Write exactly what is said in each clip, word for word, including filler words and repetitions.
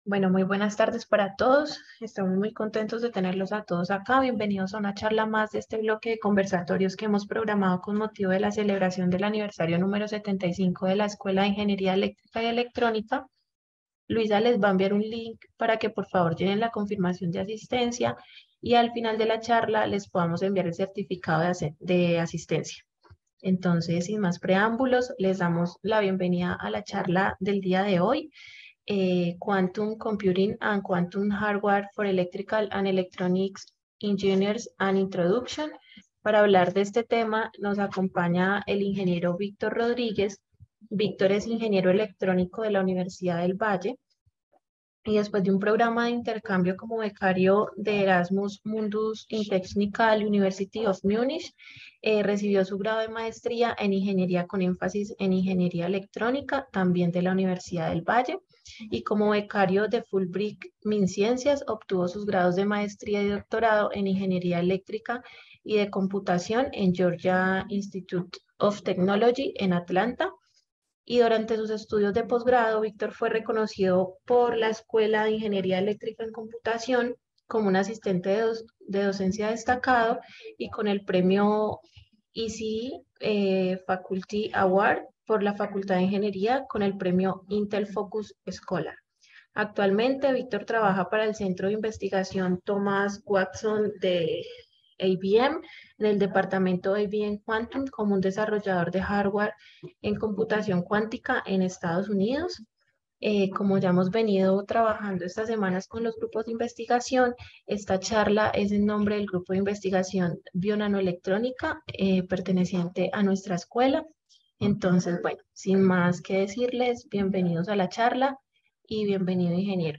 Bueno, muy buenas tardes para todos. Estamos muy contentos de tenerlos a todos acá. Bienvenidos a una charla más de este bloque de conversatorios que hemos programado con motivo de la celebración del aniversario número setenta y cinco de la Escuela de Ingeniería Eléctrica y Electrónica. Luisa les va a enviar un link para que por favor llenen la confirmación de asistencia y al final de la charla les podamos enviar el certificado de, ase- de asistencia. Entonces, sin más preámbulos, les damos la bienvenida a la charla del día de hoy, eh, Quantum Computing and Quantum Hardware for Electrical and Electronics Engineers and Introduction. Para hablar de este tema nos acompaña el ingeniero Víctor Rodríguez. Víctor es ingeniero electrónico de la Universidad del Valle y después de un programa de intercambio como becario de Erasmus Mundus in Technical University of Munich, eh, recibió su grado de maestría en ingeniería con énfasis en ingeniería electrónica, también de la Universidad del Valle, y como becario de Fulbright MinCiencias obtuvo sus grados de maestría y doctorado en ingeniería eléctrica y de computación en Georgia Institute of Technology en Atlanta, y durante sus estudios de posgrado, Víctor fue reconocido por la Escuela de Ingeniería Eléctrica en Computación como un asistente de, doc- de docencia destacado y con el premio E C E eh, Faculty Award por la Facultad de Ingeniería con el premio Intel Focus Scholar. Actualmente, Víctor trabaja para el Centro de Investigación Thomas Watson de I B M en el departamento I B M Quantum como un desarrollador de hardware en computación cuántica en Estados Unidos. Eh, como ya hemos venido trabajando estas semanas con los grupos de investigación, esta charla es en nombre del grupo de investigación Bionanoelectrónica eh, perteneciente a nuestra escuela. Entonces, bueno, sin más que decirles, bienvenidos a la charla y bienvenido, ingeniero.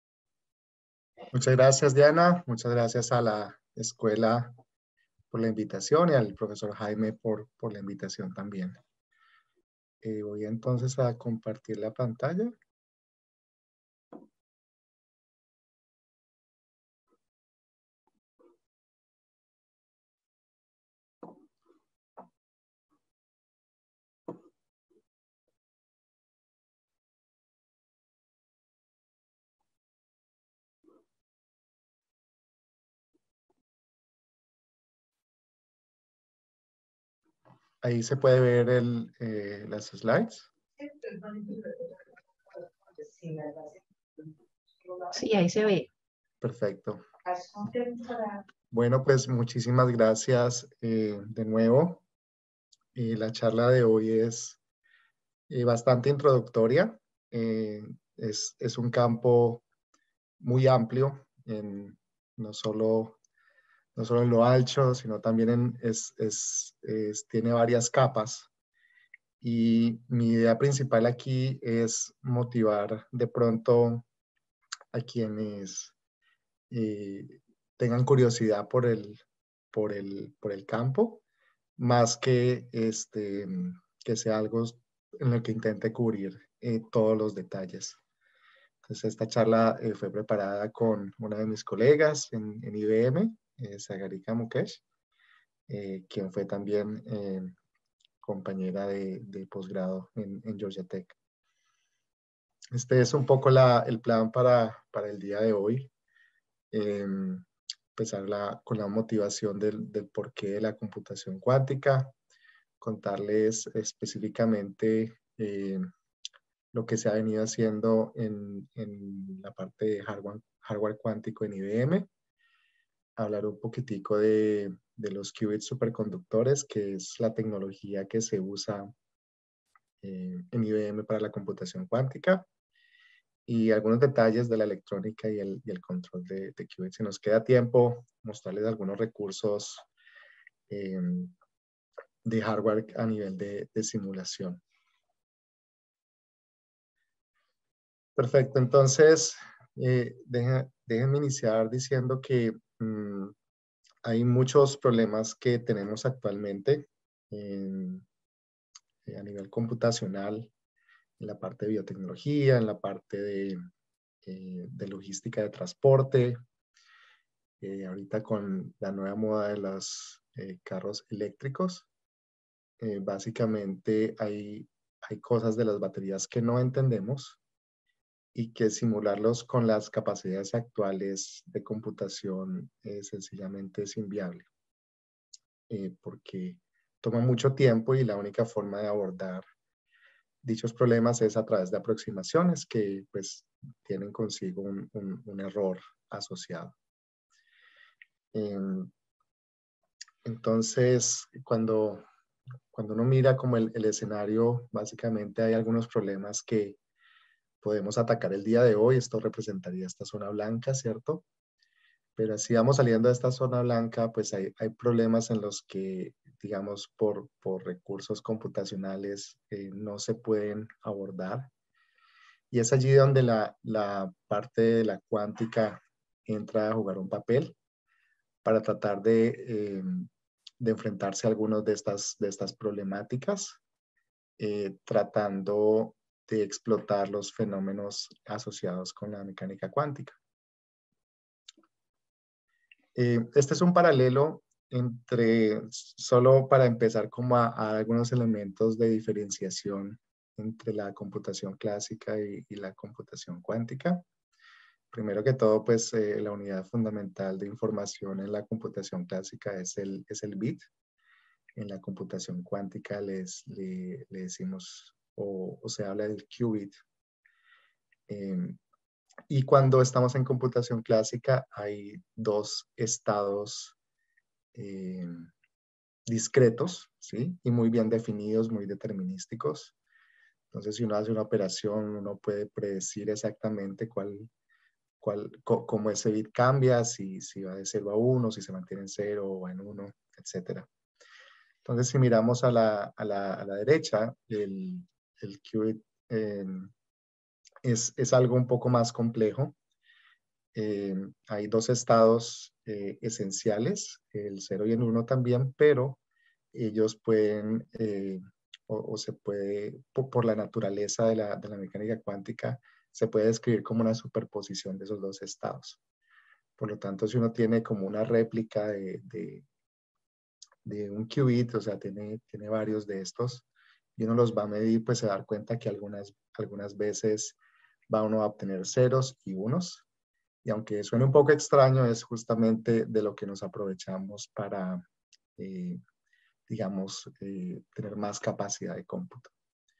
Muchas gracias, Diana. Muchas gracias a la escuela por la invitación y al profesor Jaime por, por la invitación también. Eh, voy entonces a compartir la pantalla. Ahí se puede ver el, eh, las slides. Sí, ahí se ve. Perfecto. Bueno, pues muchísimas gracias eh, de nuevo. Eh, la charla de hoy es eh, bastante introductoria. Eh, es, es un campo muy amplio, en, no solo no solo en lo ancho, sino también en, es, es, es, tiene varias capas. Y mi idea principal aquí es motivar de pronto a quienes eh, tengan curiosidad por el, por el, por el campo, más que, este, que sea algo en lo que intente cubrir eh, todos los detalles. Entonces, esta charla eh, fue preparada con una de mis colegas en, en I B M, eh, Sagarika Mukesh, eh, quien fue también eh, compañera de, de posgrado en, en Georgia Tech. Este es un poco la, el plan para, para el día de hoy. Eh, empezar la, con la motivación del, del porqué de la computación cuántica, contarles específicamente eh, lo que se ha venido haciendo en, en la parte de hardware, hardware cuántico en I B M, hablar un poquitico de, de los qubits superconductores, que es la tecnología que se usa eh, en I B M para la computación cuántica, y algunos detalles de la electrónica y el, y el control de, de qubits. Si nos queda tiempo, mostrarles algunos recursos eh, de hardware a nivel de, de simulación. Perfecto, entonces eh, dejen, déjenme iniciar diciendo que mmm, hay muchos problemas que tenemos actualmente en, a nivel computacional, en la parte de biotecnología, en la parte de, eh, de logística de transporte, eh, ahorita con la nueva moda de los eh, carros eléctricos. Eh, básicamente hay, hay cosas de las baterías que no entendemos y que simularlos con las capacidades actuales de computación eh, sencillamente es inviable, eh, porque toma mucho tiempo y la única forma de abordar dichos problemas es a través de aproximaciones que pues tienen consigo un, un, un error asociado. Eh, entonces, cuando, cuando uno mira como el, el escenario, básicamente hay algunos problemas que podemos atacar el día de hoy. Esto representaría esta zona blanca, ¿cierto? Pero así vamos saliendo de esta zona blanca, pues hay, hay problemas en los que, digamos, por, por recursos computacionales eh, no se pueden abordar. Y es allí donde la, la parte de la cuántica entra a jugar un papel para tratar de, eh, de enfrentarse a algunas de estas, de estas problemáticas, eh, tratando de explotar los fenómenos asociados con la mecánica cuántica. Eh, este es un paralelo entre, solo para empezar como a, a algunos elementos de diferenciación entre la computación clásica y, y la computación cuántica. Primero que todo, pues eh, la unidad fundamental de información en la computación clásica es el, es el bit. En la computación cuántica les, le, le decimos o, o se habla del qubit. Eh, y cuando estamos en computación clásica hay dos estados eh, discretos, ¿sí? Y muy bien definidos, muy determinísticos. Entonces, si uno hace una operación, uno puede predecir exactamente cuál, cuál, cómo ese bit cambia, si, si va de cero a uno, si se mantiene en cero o en uno, etcétera. Entonces, si miramos a la, a la, a la derecha, el, el qubit eh, es, es algo un poco más complejo. Eh, hay dos estados eh, esenciales, el cero y el uno también, pero ellos pueden, eh, o, o, se puede, por, por la naturaleza de la, de la mecánica cuántica, se puede describir como una superposición de esos dos estados. Por lo tanto, si uno tiene como una réplica de, de, de un qubit, o sea, tiene, tiene varios de estos, y uno los va a medir, pues se va a dar cuenta que algunas, algunas veces va uno a obtener ceros y unos. Y aunque suene un poco extraño, es justamente de lo que nos aprovechamos para, eh, digamos, eh, tener más capacidad de cómputo.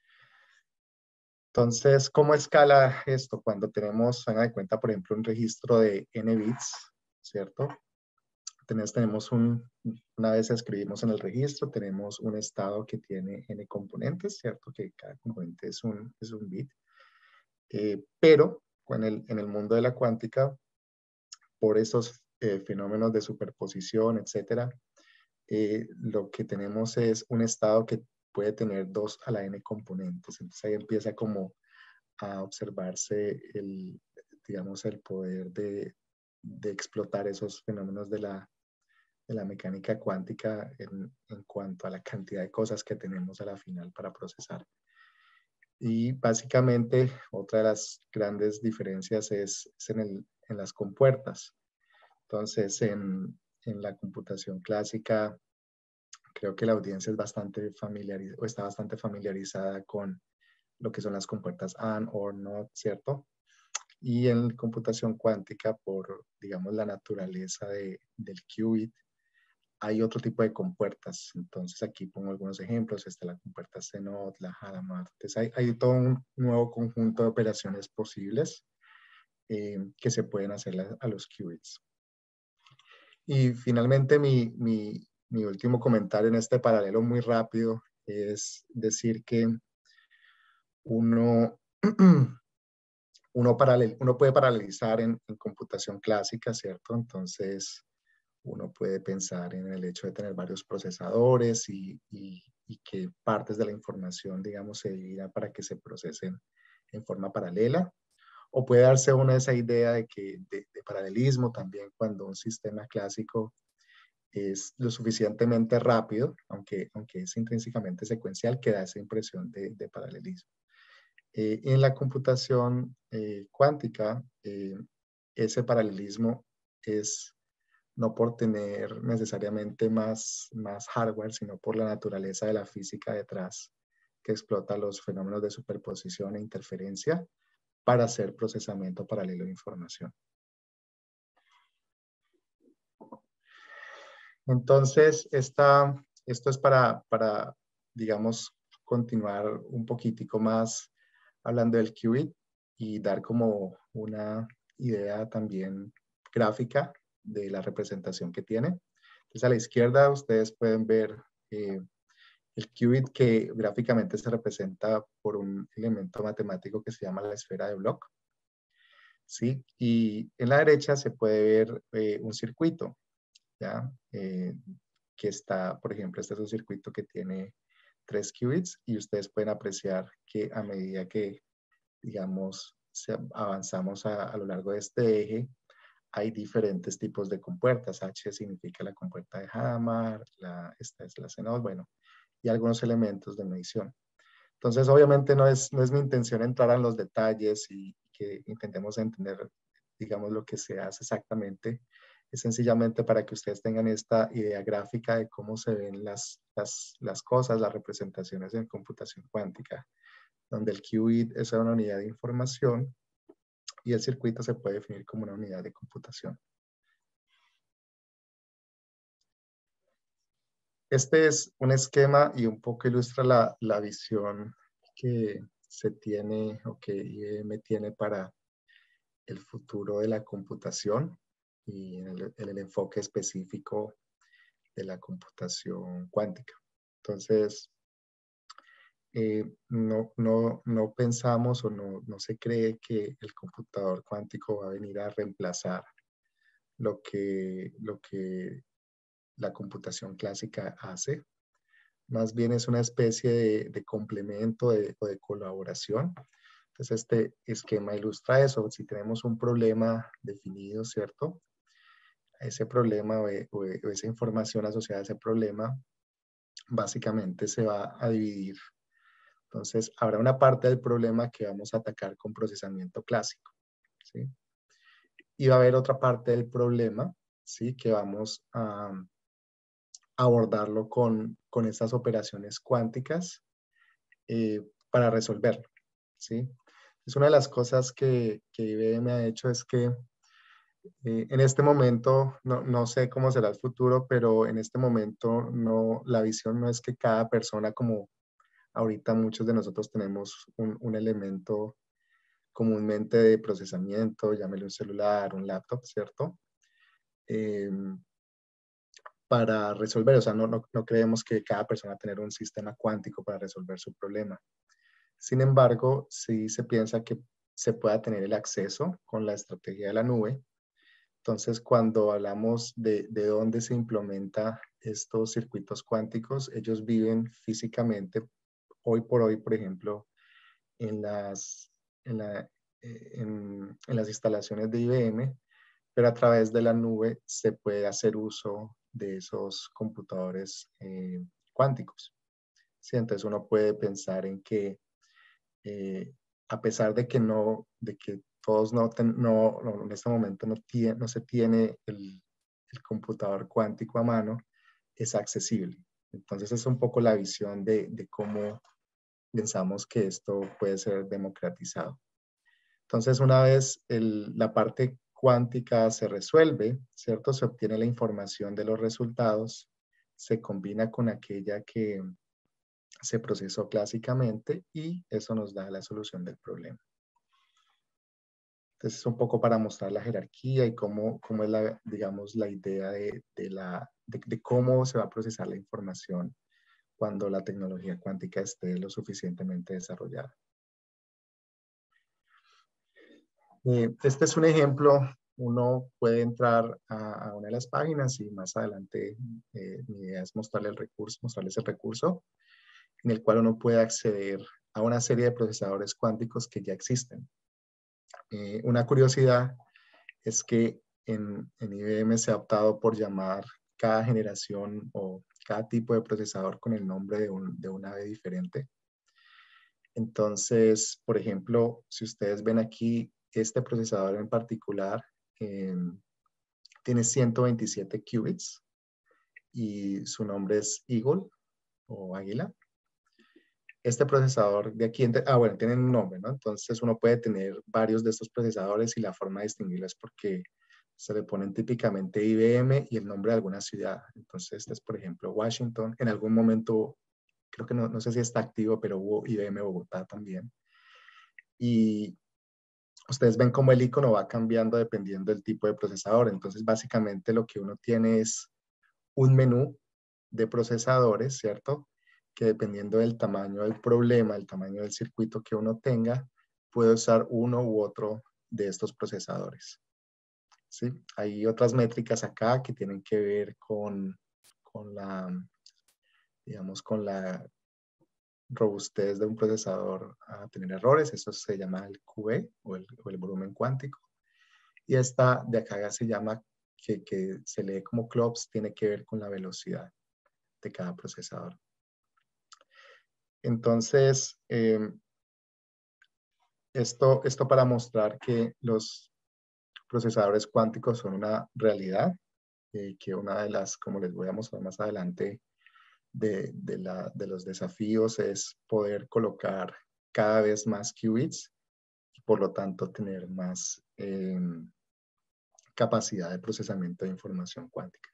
Entonces, ¿cómo escala esto? Cuando tenemos, hagan de cuenta, por ejemplo, un registro de n bits, ¿cierto? Tenemos, tenemos un, una vez escribimos en el registro, tenemos un estado que tiene n componentes, ¿cierto? Que cada componente es un, es un bit. Eh, pero en el, en el mundo de la cuántica, por esos eh, fenómenos de superposición, etcétera, eh, lo que tenemos es un estado que puede tener dos a la n componentes. Entonces ahí empieza como a observarse el, digamos, el poder de, de explotar esos fenómenos de la, de la mecánica cuántica en, en cuanto a la cantidad de cosas que tenemos a la final para procesar. Y básicamente otra de las grandes diferencias es, es en, el, en las compuertas. Entonces, en, en la computación clásica, creo que la audiencia es bastante familiarizada o está bastante familiarizada con lo que son las compuertas and, or, not, ¿cierto? Y en computación cuántica, por, digamos, la naturaleza de, del qubit, hay otro tipo de compuertas. Entonces, aquí pongo algunos ejemplos. Está la compuerta C N O T, la Hadamard. Entonces, hay, hay todo un nuevo conjunto de operaciones posibles eh, que se pueden hacer a, a los qubits. Y finalmente, mi, mi, mi último comentario en este paralelo muy rápido es decir que uno, uno, paralel, uno puede paralelizar en, en computación clásica, ¿cierto? Entonces, uno puede pensar en el hecho de tener varios procesadores y, y, y que partes de la información, digamos, se dividan para que se procesen en forma paralela. O puede darse una esa idea de, que, de, de paralelismo también cuando un sistema clásico es lo suficientemente rápido, aunque, aunque es intrínsecamente secuencial, que da esa impresión de, de paralelismo. Eh, en la computación eh, cuántica, eh, ese paralelismo es no por tener necesariamente más, más hardware, sino por la naturaleza de la física detrás, que explota los fenómenos de superposición e interferencia, para hacer procesamiento paralelo de información. Entonces, esta, esto es para, para, digamos, continuar un poquitico más hablando del qubit y dar como una idea también gráfica de la representación que tiene. Entonces, a la izquierda ustedes pueden ver eh, el qubit, que gráficamente se representa por un elemento matemático que se llama la esfera de Bloch. ¿Sí? Y en la derecha se puede ver eh, un circuito, ¿ya? Eh, que está, por ejemplo, este es un circuito que tiene tres qubits y ustedes pueden apreciar que a medida que, digamos, se, avanzamos a, a lo largo de este eje, hay diferentes tipos de compuertas. H significa la compuerta de Hadamard, la, esta es la C N O S, bueno, y algunos elementos de medición. Entonces, obviamente no es, no es mi intención entrar en los detalles y que intentemos entender, digamos, lo que se hace exactamente. Es sencillamente para que ustedes tengan esta idea gráfica de cómo se ven las, las, las cosas, las representaciones en computación cuántica, donde el qubit es una unidad de información y el circuito se puede definir como una unidad de computación. Este es un esquema y un poco ilustra la, la visión que se tiene o que I B M tiene para el futuro de la computación y el, el enfoque específico de la computación cuántica. Entonces, eh, no, no, no pensamos o no, no se cree que el computador cuántico va a venir a reemplazar lo que, lo que la computación clásica hace. Más bien es una especie de, de complemento de, o de colaboración. Entonces, este esquema ilustra eso. Si tenemos un problema definido, ¿cierto? Ese problema o, o, o esa información asociada a ese problema, básicamente se va a dividir. Entonces, habrá una parte del problema que vamos a atacar con procesamiento clásico, ¿sí? Y va a haber otra parte del problema, ¿sí? Que vamos a abordarlo con, con estas operaciones cuánticas eh, para resolverlo, ¿sí? Es una de las cosas que, que I B M ha hecho es que eh, en este momento, no, no sé cómo será el futuro, pero en este momento no, la visión no es que cada persona, como ahorita muchos de nosotros tenemos un, un elemento comúnmente de procesamiento, llámelo un celular, un laptop, ¿cierto? Eh, para resolver, o sea, no, no, no creemos que cada persona tener un sistema cuántico para resolver su problema. Sin embargo, sí se piensa que se pueda tener el acceso con la estrategia de la nube. Entonces, cuando hablamos de, de dónde se implementa estos circuitos cuánticos, ellos viven físicamente, hoy por hoy, por ejemplo, en las, en, la, en, en las instalaciones de I B M, pero a través de la nube se puede hacer uso de esos computadores eh, cuánticos. ¿Sí? Entonces uno puede pensar en que eh, a pesar de que no, de que todos no, ten, no, no, en este momento no, tiene, no se tiene el, el computador cuántico a mano, es accesible. Entonces es un poco la visión de, de cómo pensamos que esto puede ser democratizado. Entonces, una vez el, la parte cuántica se resuelve, ¿cierto? Se obtiene la información de los resultados, se combina con aquella que se procesó clásicamente y eso nos da la solución del problema. Entonces, es un poco para mostrar la jerarquía y cómo, cómo es, la, digamos, la idea de, de, la, de, de cómo se va a procesar la información cuando la tecnología cuántica esté lo suficientemente desarrollada. Eh, este es un ejemplo. Uno puede entrar a, a una de las páginas y más adelante eh, mi idea es mostrarle el recurso, mostrarles el recurso en el cual uno puede acceder a una serie de procesadores cuánticos que ya existen. Eh, una curiosidad es que en, en I B M se ha optado por llamar cada generación o cada tipo de procesador con el nombre de un, de un ave diferente. Entonces, por ejemplo, si ustedes ven aquí, este procesador en particular eh, tiene ciento veintisiete qubits y su nombre es Eagle o Águila. este procesador de aquí, ah, bueno, tienen un nombre, ¿no? Entonces uno puede tener varios de estos procesadores y la forma de distinguirlos es porque se le ponen típicamente I B M y el nombre de alguna ciudad. Entonces este es, por ejemplo, Washington. En algún momento, creo que no, no sé si está activo, pero hubo I B M Bogotá también. Y ustedes ven cómo el icono va cambiando dependiendo del tipo de procesador. Entonces, básicamente lo que uno tiene es un menú de procesadores, ¿cierto? Que dependiendo del tamaño del problema, el tamaño del circuito que uno tenga, puede usar uno u otro de estos procesadores. ¿Sí? Hay otras métricas acá que tienen que ver con, con la, digamos, con la robustez de un procesador a tener errores. Eso se llama el Q V o el, o el volumen cuántico. Y esta de acá se llama, que, que se lee como clocks, tiene que ver con la velocidad de cada procesador. Entonces, eh, esto, esto para mostrar que los procesadores cuánticos son una realidad, eh, que una de las, como les voy a mostrar más adelante, de, de, la, de los desafíos es poder colocar cada vez más qubits y por lo tanto tener más eh, capacidad de procesamiento de información cuántica.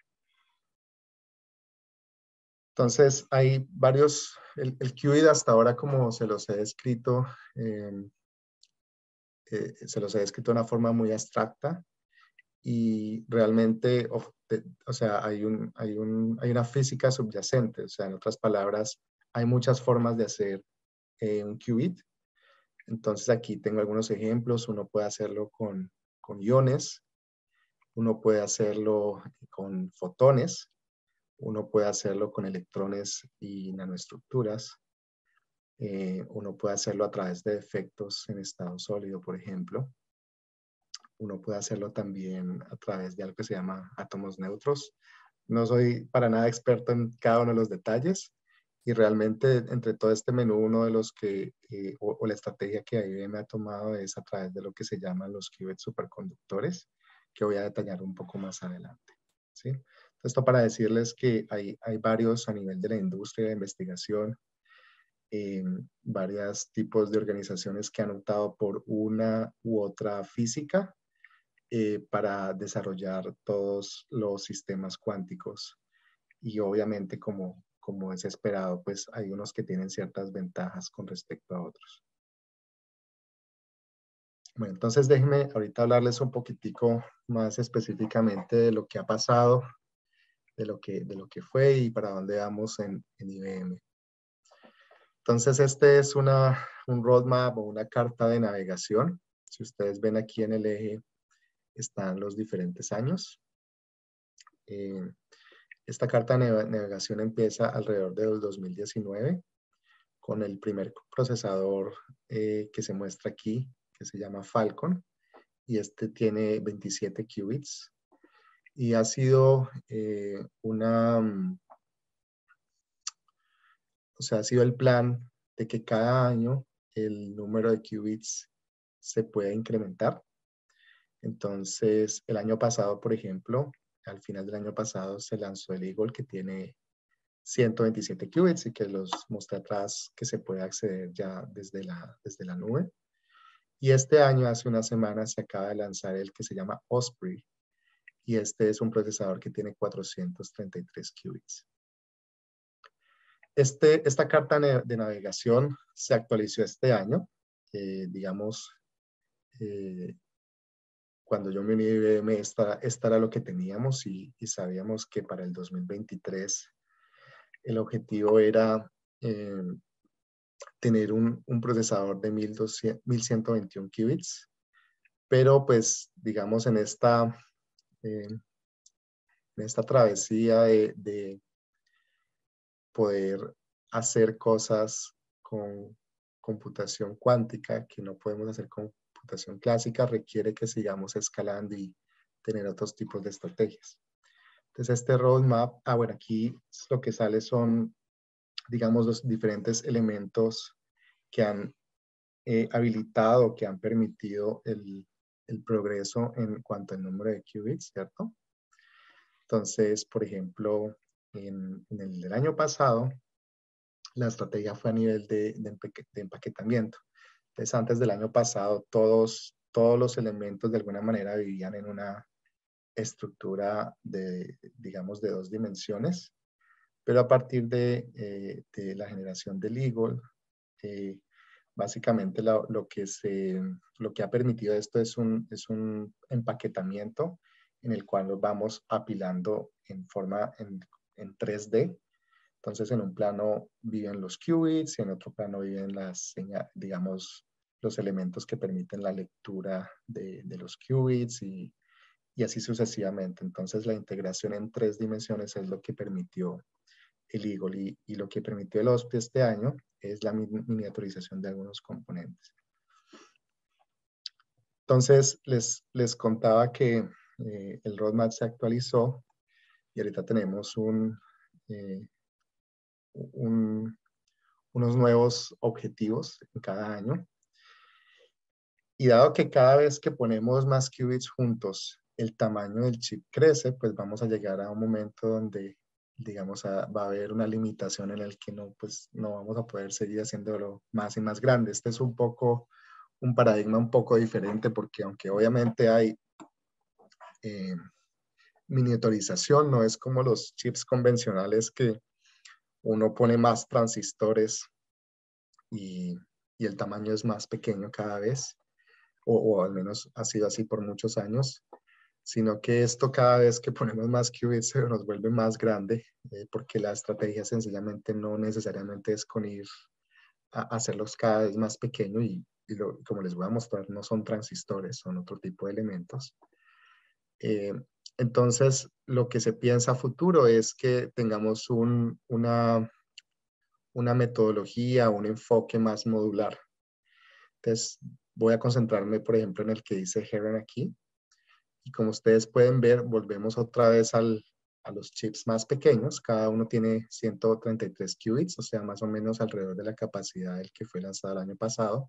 Entonces, hay varios, el, el qubit hasta ahora, como se los he descrito, eh, eh, se los he descrito de una forma muy abstracta y realmente, o, de, o sea, hay, un, hay, un, hay una física subyacente, o sea, en otras palabras, hay muchas formas de hacer eh, un qubit. Entonces, aquí tengo algunos ejemplos. Uno puede hacerlo con, con iones, uno puede hacerlo con fotones, uno puede hacerlo con electrones y nanoestructuras. Eh, uno puede hacerlo a través de efectos en estado sólido, por ejemplo. Uno puede hacerlo también a través de algo que se llama átomos neutros. No soy para nada experto en cada uno de los detalles y realmente entre todo este menú uno de los que, eh, o, o la estrategia que I B M ha tomado es a través de lo que se llaman los qubits superconductores, que voy a detallar un poco más adelante. ¿Sí? Esto para decirles que hay, hay varios a nivel de la industria de investigación, eh, varios tipos de organizaciones que han optado por una u otra física eh, para desarrollar todos los sistemas cuánticos. Y obviamente, como, como es esperado, pues hay unos que tienen ciertas ventajas con respecto a otros. Bueno, entonces déjenme ahorita hablarles un poquitico más específicamente de lo que ha pasado, de lo que, de lo que fue y para dónde vamos en, en I B M. Entonces, este es una, un roadmap o una carta de navegación. Si ustedes ven aquí en el eje, están los diferentes años. Eh, esta carta de navegación empieza alrededor del dos mil diecinueve con el primer procesador eh, que se muestra aquí, que se llama Falcon, y este tiene veintisiete qubits. Y ha sido eh, una, o sea, ha sido el plan de que cada año el número de qubits se pueda incrementar. Entonces, el año pasado, por ejemplo, al final del año pasado se lanzó el Eagle que tiene ciento veintisiete qubits y que los mostré atrás que se puede acceder ya desde la, desde la nube. Y este año, hace una semana, se acaba de lanzar el que se llama Osprey. Y este es un procesador que tiene cuatrocientos treinta y tres qubits. Este, esta carta de navegación se actualizó este año. Eh, digamos, eh, cuando yo me uní a I B M, esta, esta era lo que teníamos y, y sabíamos que para el dos mil veintitrés el objetivo era eh, tener un, un procesador de mil ciento veintiuno qubits, pero pues digamos en esta, eh, en esta travesía de, de poder hacer cosas con computación cuántica que no podemos hacer con computación clásica, requiere que sigamos escalando y tener otros tipos de estrategias. Entonces este roadmap, ah bueno, aquí lo que sale son, digamos, los diferentes elementos que han eh, habilitado, que han permitido el, el progreso en cuanto al número de qubits, ¿cierto? Entonces, por ejemplo, en, en el, el año pasado, la estrategia fue a nivel de, de, empaque, de empaquetamiento. Entonces, antes del año pasado, todos, todos los elementos de alguna manera vivían en una estructura de, digamos, de dos dimensiones, pero a partir de, eh, de la generación del Eagle, eh, básicamente lo, lo, que se, lo que ha permitido esto es un, es un empaquetamiento en el cual los vamos apilando en forma en, en tres D. Entonces, en un plano viven los qubits y en otro plano viven las, digamos, los elementos que permiten la lectura de, de los qubits y, y así sucesivamente. Entonces, la integración en tres dimensiones es lo que permitió el Eagle y, y lo que permitió el O S P este año es la miniaturización de algunos componentes. Entonces, les, les contaba que eh, el roadmap se actualizó y ahorita tenemos un, eh, un, unos nuevos objetivos en cada año. Y dado que cada vez que ponemos más qubits juntos, el tamaño del chip crece, pues vamos a llegar a un momento donde, digamos, a, va a haber una limitación en el que no, pues, no vamos a poder seguir haciéndolo más y más grande. Este es un poco, un paradigma un poco diferente porque aunque obviamente hay eh, miniaturización, no es como los chips convencionales que uno pone más transistores y, y el tamaño es más pequeño cada vez. O, o al menos ha sido así por muchos años, sino que esto cada vez que ponemos más qubits se nos vuelve más grande, eh, porque la estrategia sencillamente no necesariamente es con ir a hacerlos cada vez más pequeños y, y lo, como les voy a mostrar, no son transistores, son otro tipo de elementos. Eh, entonces, lo que se piensa a futuro es que tengamos un, una, una metodología, un enfoque más modular. Entonces, voy a concentrarme, por ejemplo, en el que dice Heron aquí. Y como ustedes pueden ver, volvemos otra vez al, a los chips más pequeños. Cada uno tiene ciento treinta y tres qubits, o sea, más o menos alrededor de la capacidad del que fue lanzado el año pasado.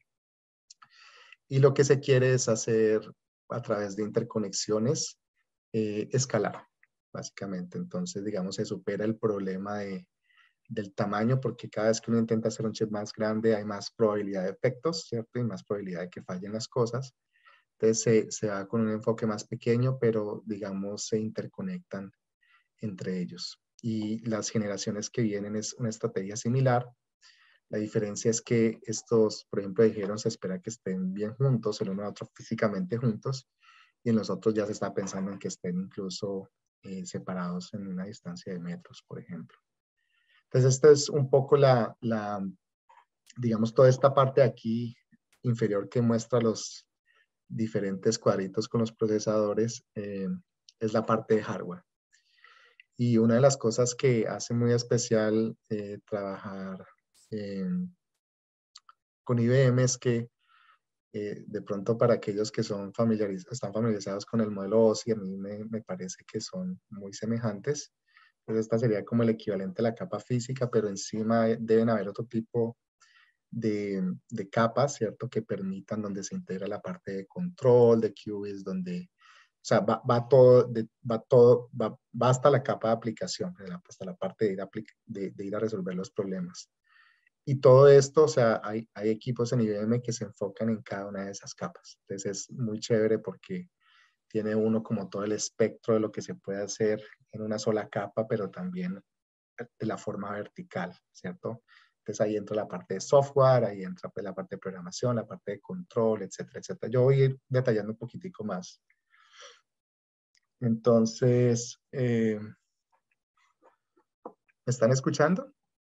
Y lo que se quiere es hacer a través de interconexiones eh, escalar, básicamente. Entonces, digamos, se supera el problema de, del tamaño, porque cada vez que uno intenta hacer un chip más grande hay más probabilidad de efectos, ¿cierto? Y más probabilidad de que fallen las cosas. Entonces se, se va con un enfoque más pequeño, pero digamos se interconectan entre ellos. Y las generaciones que vienen es una estrategia similar. La diferencia es que estos, por ejemplo, dijeron se espera que estén bien juntos, el uno al otro físicamente juntos, y en los otros ya se está pensando en que estén incluso eh, separados en una distancia de metros, por ejemplo. Entonces, esta es un poco la, la, digamos, toda esta parte de aquí inferior que muestra los diferentes cuadritos con los procesadores, eh, es la parte de hardware. Y una de las cosas que hace muy especial eh, trabajar eh, con I B M es que eh, de pronto para aquellos que son familiariz están familiarizados con el modelo O S I, a mí me, me parece que son muy semejantes. Entonces esta sería como el equivalente a la capa física, pero encima deben haber otro tipo de, de capas, ¿cierto? Que permitan donde se integra la parte de control, de qubits, donde, o sea, va, va todo, de, va todo, va, va hasta la capa de aplicación, hasta la parte de ir, a, de, de ir a resolver los problemas. Y todo esto, o sea, hay, hay equipos en I B M que se enfocan en cada una de esas capas. Entonces es muy chévere porque tiene uno como todo el espectro de lo que se puede hacer en una sola capa, pero también de la forma vertical, ¿cierto? Entonces ahí entra la parte de software, ahí entra pues, la parte de programación, la parte de control, etcétera, etcétera. Yo voy a ir detallando un poquitico más. Entonces, eh, ¿me están escuchando?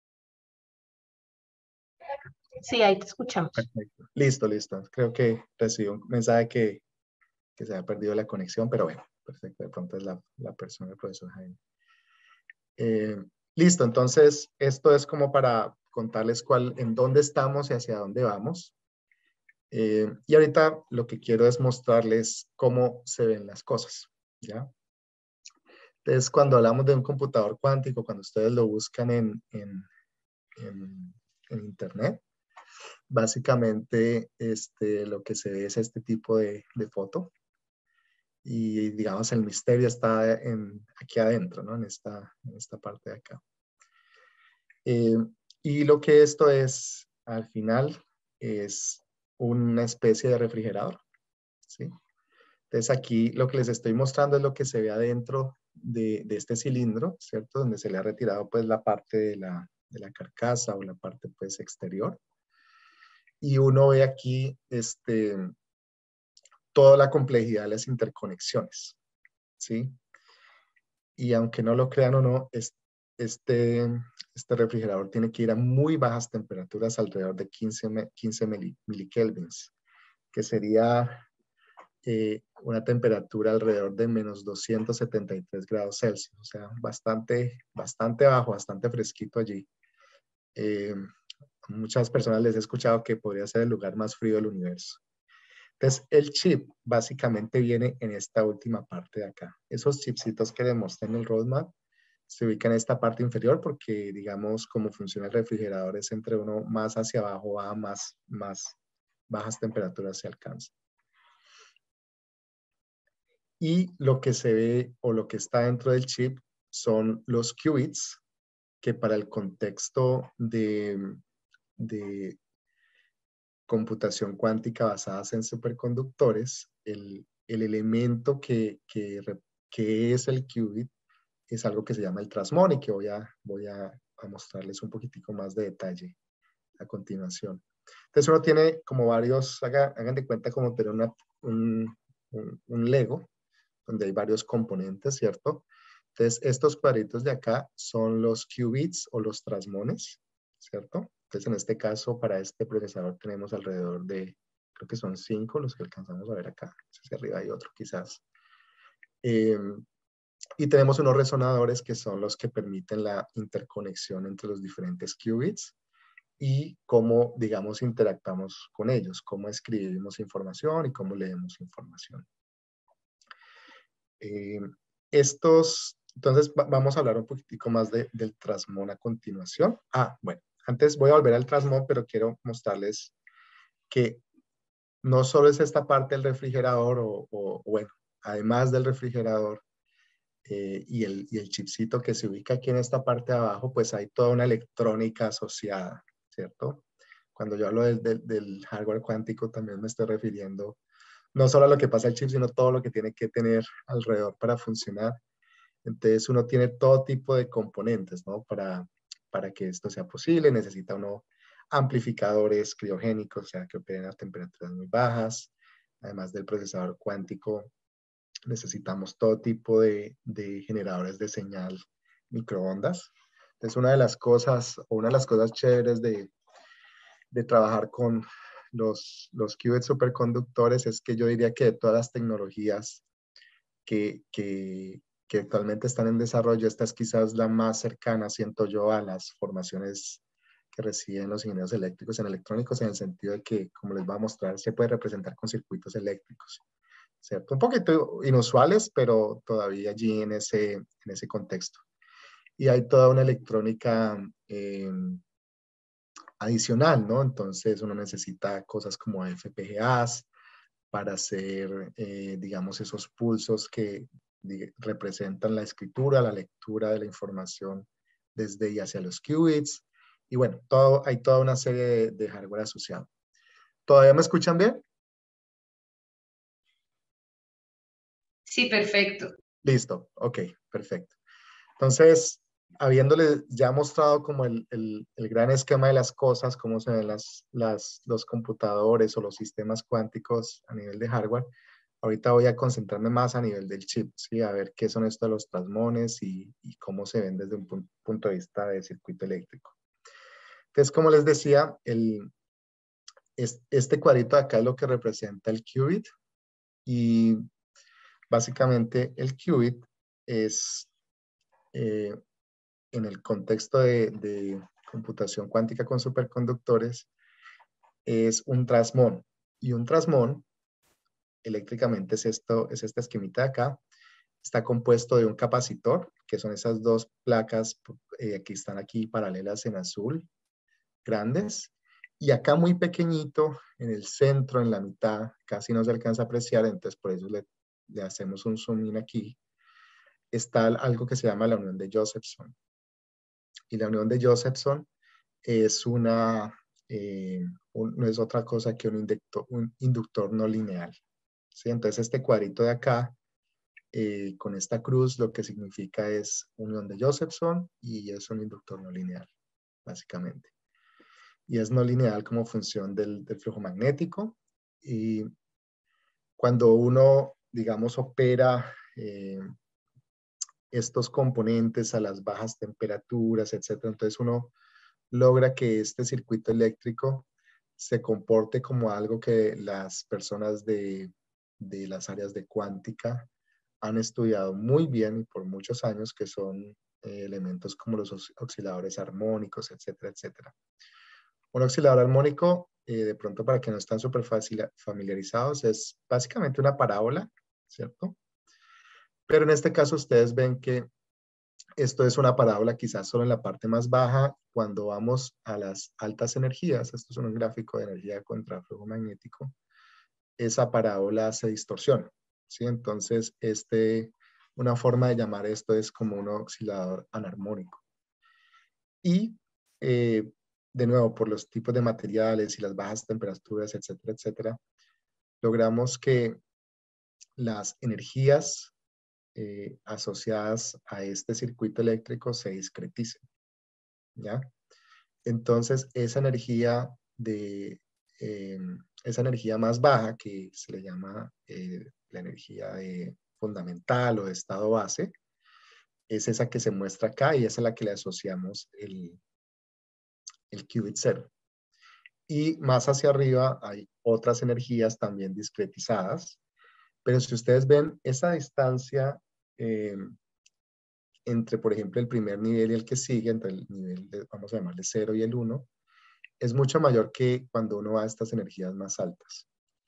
Sí, ahí te escuchamos. Perfecto. Listo, listo. Creo que recibí un mensaje que, que se ha perdido la conexión, pero bueno, perfecto. De pronto es la, la persona, el profesor Jaime. Eh, listo, entonces esto es como para contarles cuál, en dónde estamos y hacia dónde vamos. Eh, y ahorita lo que quiero es mostrarles cómo se ven las cosas, ¿ya? Entonces, cuando hablamos de un computador cuántico, cuando ustedes lo buscan en, en, en, en Internet, básicamente este, lo que se ve es este tipo de, de foto. Y digamos, el misterio está en, aquí adentro, ¿no? En esta, en esta parte de acá. Eh, Y lo que esto es, al final, es una especie de refrigerador, ¿sí? Entonces aquí lo que les estoy mostrando es lo que se ve adentro de, de este cilindro, ¿cierto? Donde se le ha retirado pues la parte de la, de la carcasa o la parte pues exterior. Y uno ve aquí este, toda la complejidad de las interconexiones, ¿sí? Y aunque no lo crean o no, es, este, este refrigerador tiene que ir a muy bajas temperaturas, alrededor de quince, quince milikelvins, que sería eh, una temperatura alrededor de menos doscientos setenta y tres grados Celsius, o sea, bastante, bastante bajo, bastante fresquito allí. Eh, muchas personas les he escuchado que podría ser el lugar más frío del universo. Entonces, el chip básicamente viene en esta última parte de acá. Esos chipsitos que demostré en el roadmap se ubican en esta parte inferior porque, digamos, como funciona el refrigerador es entre uno más hacia abajo, a más, más bajas temperaturas se alcanza. Y lo que se ve o lo que está dentro del chip son los qubits, que para el contexto de, de computación cuántica basadas en superconductores, el, el elemento que, que, que es el qubit es algo que se llama el trasmón y que voy a, voy a, a mostrarles un poquitico más de detalle a continuación. Entonces uno tiene como varios, haga, hagan de cuenta como tener una, un, un, un Lego, donde hay varios componentes, ¿cierto? Entonces estos cuadritos de acá son los qubits o los trasmones, ¿cierto? Entonces en este caso para este procesador tenemos alrededor de, creo que son cinco los que alcanzamos a ver acá. Hacia arriba hay otro quizás. Eh, y tenemos unos resonadores que son los que permiten la interconexión entre los diferentes qubits y cómo, digamos, interactuamos con ellos, cómo escribimos información y cómo leemos información. Eh, estos, entonces va, vamos a hablar un poquitico más de, del trasmón a continuación. Ah, bueno, antes voy a volver al trasmón, pero quiero mostrarles que no solo es esta parte del refrigerador o, o bueno, además del refrigerador, Eh, y, el, y el chipcito que se ubica aquí en esta parte de abajo, pues hay toda una electrónica asociada, ¿cierto? Cuando yo hablo del, del, del hardware cuántico, también me estoy refiriendo no solo a lo que pasa el chip, sino todo lo que tiene que tener alrededor para funcionar. Entonces uno tiene todo tipo de componentes, ¿no? Para, para que esto sea posible, necesita uno amplificadores criogénicos, o sea, que operen a temperaturas muy bajas, además del procesador cuántico. Necesitamos todo tipo de, de generadores de señal microondas. Entonces, una de las cosas, o una de las cosas chéveres de, de trabajar con los, los qubits superconductores es que yo diría que de todas las tecnologías que, que, que actualmente están en desarrollo, esta es quizás la más cercana, siento yo, a las formaciones que reciben los ingenieros eléctricos en electrónicos, en el sentido de que, como les voy a mostrar, se puede representar con circuitos eléctricos. ¿Cierto? Un poquito inusuales, pero todavía allí en ese, en ese contexto. Y hay toda una electrónica eh, adicional, ¿no? Entonces uno necesita cosas como F P G As para hacer, eh, digamos, esos pulsos que di, representan la escritura, la lectura de la información desde y hacia los qubits. Y bueno, todo, hay toda una serie de, de hardware asociado. ¿Todavía me escuchan bien? Sí, perfecto. Listo, ok, perfecto. Entonces, habiéndole ya mostrado como el, el, el gran esquema de las cosas, cómo se ven las, las, los computadores o los sistemas cuánticos a nivel de hardware, ahorita voy a concentrarme más a nivel del chip, ¿sí? A ver qué son estos los trasmones y, y cómo se ven desde un pu punto de vista de circuito eléctrico. Entonces, como les decía, el, es, este cuadrito de acá es lo que representa el qubit y básicamente el qubit es... Eh, en el contexto de, de computación cuántica con superconductores, es un trasmón. Y un trasmón, eléctricamente, es, esto, es esta esquemita de acá. Está compuesto de un capacitor, que son esas dos placas eh, que están aquí paralelas en azul, grandes. Y acá muy pequeñito, en el centro, en la mitad, casi no se alcanza a apreciar, entonces por eso le, le hacemos un zoom in aquí, está algo que se llama la unión de Josephson. Y la unión de Josephson es una, eh, un, no es otra cosa que un inductor, un inductor no lineal. ¿Sí? Entonces este cuadrito de acá, eh, con esta cruz, lo que significa es unión de Josephson y es un inductor no lineal, básicamente. Y es no lineal como función del, del flujo magnético. Y cuando uno, digamos, opera eh, estos componentes a las bajas temperaturas, etcétera, entonces uno logra que este circuito eléctrico se comporte como algo que las personas de, de las áreas de cuántica han estudiado muy bien y por muchos años, que son eh, elementos como los osciladores armónicos, etcétera, etcétera. Un oscilador armónico, eh, de pronto para que no están súper familiarizados, es básicamente una parábola, ¿cierto? Pero en este caso ustedes ven que esto es una parábola quizás solo en la parte más baja. Cuando vamos a las altas energías, esto es un gráfico de energía contra flujo magnético, esa parábola se distorsiona, ¿sí? Entonces, este, una forma de llamar esto es como un oscilador anarmónico. Y, eh, de nuevo, por los tipos de materiales y las bajas temperaturas, etcétera, etcétera, logramos que las energías eh, asociadas a este circuito eléctrico se discreticen, ¿ya? Entonces, esa energía de, eh, esa energía más baja, que se le llama eh, la energía de fundamental o de estado base, es esa que se muestra acá y es a la que le asociamos el, el qubit cero. Y más hacia arriba hay otras energías también discretizadas, pero si ustedes ven esa distancia eh, entre, por ejemplo, el primer nivel y el que sigue, entre el nivel, de, vamos a llamarle cero y el uno, es mucho mayor que cuando uno va a estas energías más altas.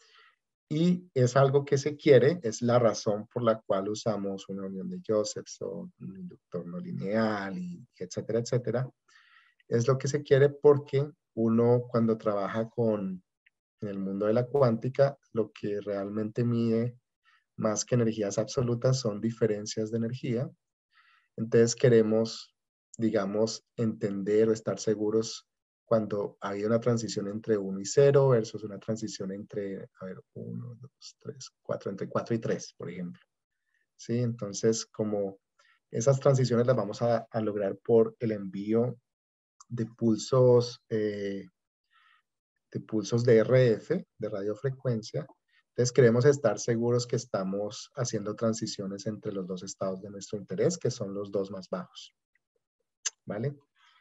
Y es algo que se quiere, es la razón por la cual usamos una unión de Josephson, un inductor no lineal, y etcétera, etcétera. Es lo que se quiere porque uno cuando trabaja con, en el mundo de la cuántica, lo que realmente mide más que energías absolutas son diferencias de energía. Entonces queremos, digamos, entender o estar seguros cuando hay una transición entre uno y cero versus una transición entre, a ver, uno, dos, tres, cuatro, entre cuatro y tres, por ejemplo. ¿Sí? Entonces, como esas transiciones las vamos a, a lograr por el envío de pulsos, eh, de pulsos de R F, de radiofrecuencia. Entonces, queremos estar seguros que estamos haciendo transiciones entre los dos estados de nuestro interés, que son los dos más bajos. ¿Vale?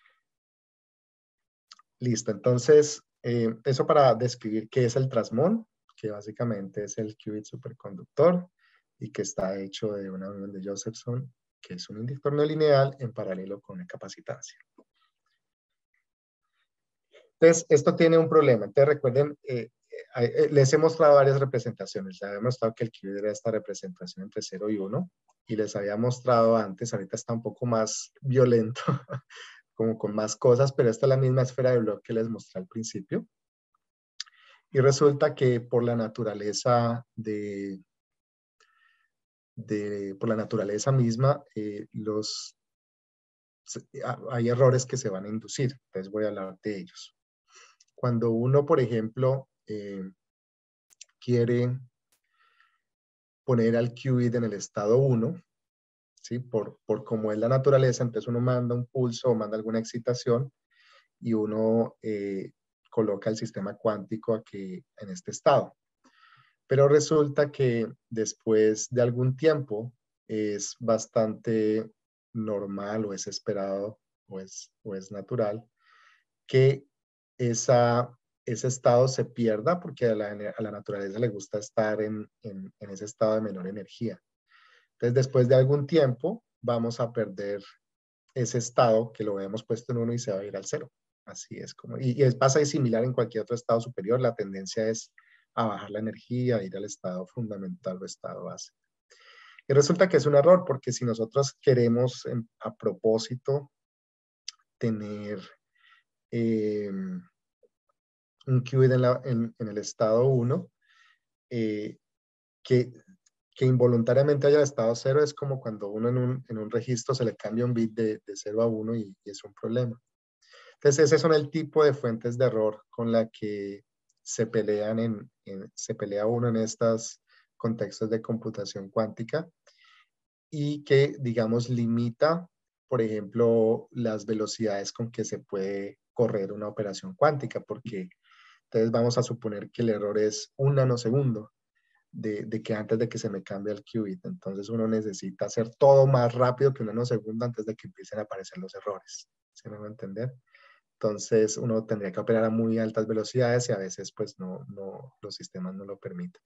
Listo, entonces, eh, eso para describir qué es el trasmón, que básicamente es el qubit superconductor y que está hecho de una unión de Josephson, que es un inductor no lineal en paralelo con una capacitancia. Entonces, esto tiene un problema. Entonces, recuerden, eh, eh, les he mostrado varias representaciones. Les había mostrado que el qubit era esta representación entre cero y uno, y les había mostrado antes, ahorita está un poco más violento, como con más cosas, pero esta es la misma esfera de Bloch que les mostré al principio. Y resulta que por la naturaleza de, de por la naturaleza misma, eh, los, hay errores que se van a inducir. Entonces voy a hablar de ellos. Cuando uno, por ejemplo, eh, quiere poner al qubit en el estado uno, ¿sí? Por, por cómo es la naturaleza, entonces uno manda un pulso o manda alguna excitación y uno eh, coloca el sistema cuántico aquí en este estado. Pero resulta que después de algún tiempo es bastante normal o es esperado o es, o es natural que esa, ese estado se pierda porque a la, a la naturaleza le gusta estar en, en, en ese estado de menor energía. Entonces, después de algún tiempo vamos a perder ese estado que lo habíamos puesto en uno y se va a ir al cero. Así es como, y, y pasa y similar en cualquier otro estado superior, la tendencia es a bajar la energía, a ir al estado fundamental o estado base. Y resulta que es un error, porque si nosotros queremos en, a propósito tener eh, un qubit en, la, en, en, el estado uno, eh, que, que involuntariamente haya estado cero, es como cuando uno en un, en un registro se le cambia un bit de, de cero a uno y, y es un problema. Entonces, ese son el tipo de fuentes de error con la que se pelean en, en, se pelea uno en estos contextos de computación cuántica y que, digamos, limita, por ejemplo, las velocidades con que se puede correr una operación cuántica, porque entonces vamos a suponer que el error es un nanosegundo de, de que antes de que se me cambie el qubit. Entonces uno necesita hacer todo más rápido que un nanosegundo antes de que empiecen a aparecer los errores. ¿Sí me van a entender? Entonces uno tendría que operar a muy altas velocidades y a veces pues no, no los sistemas no lo permiten.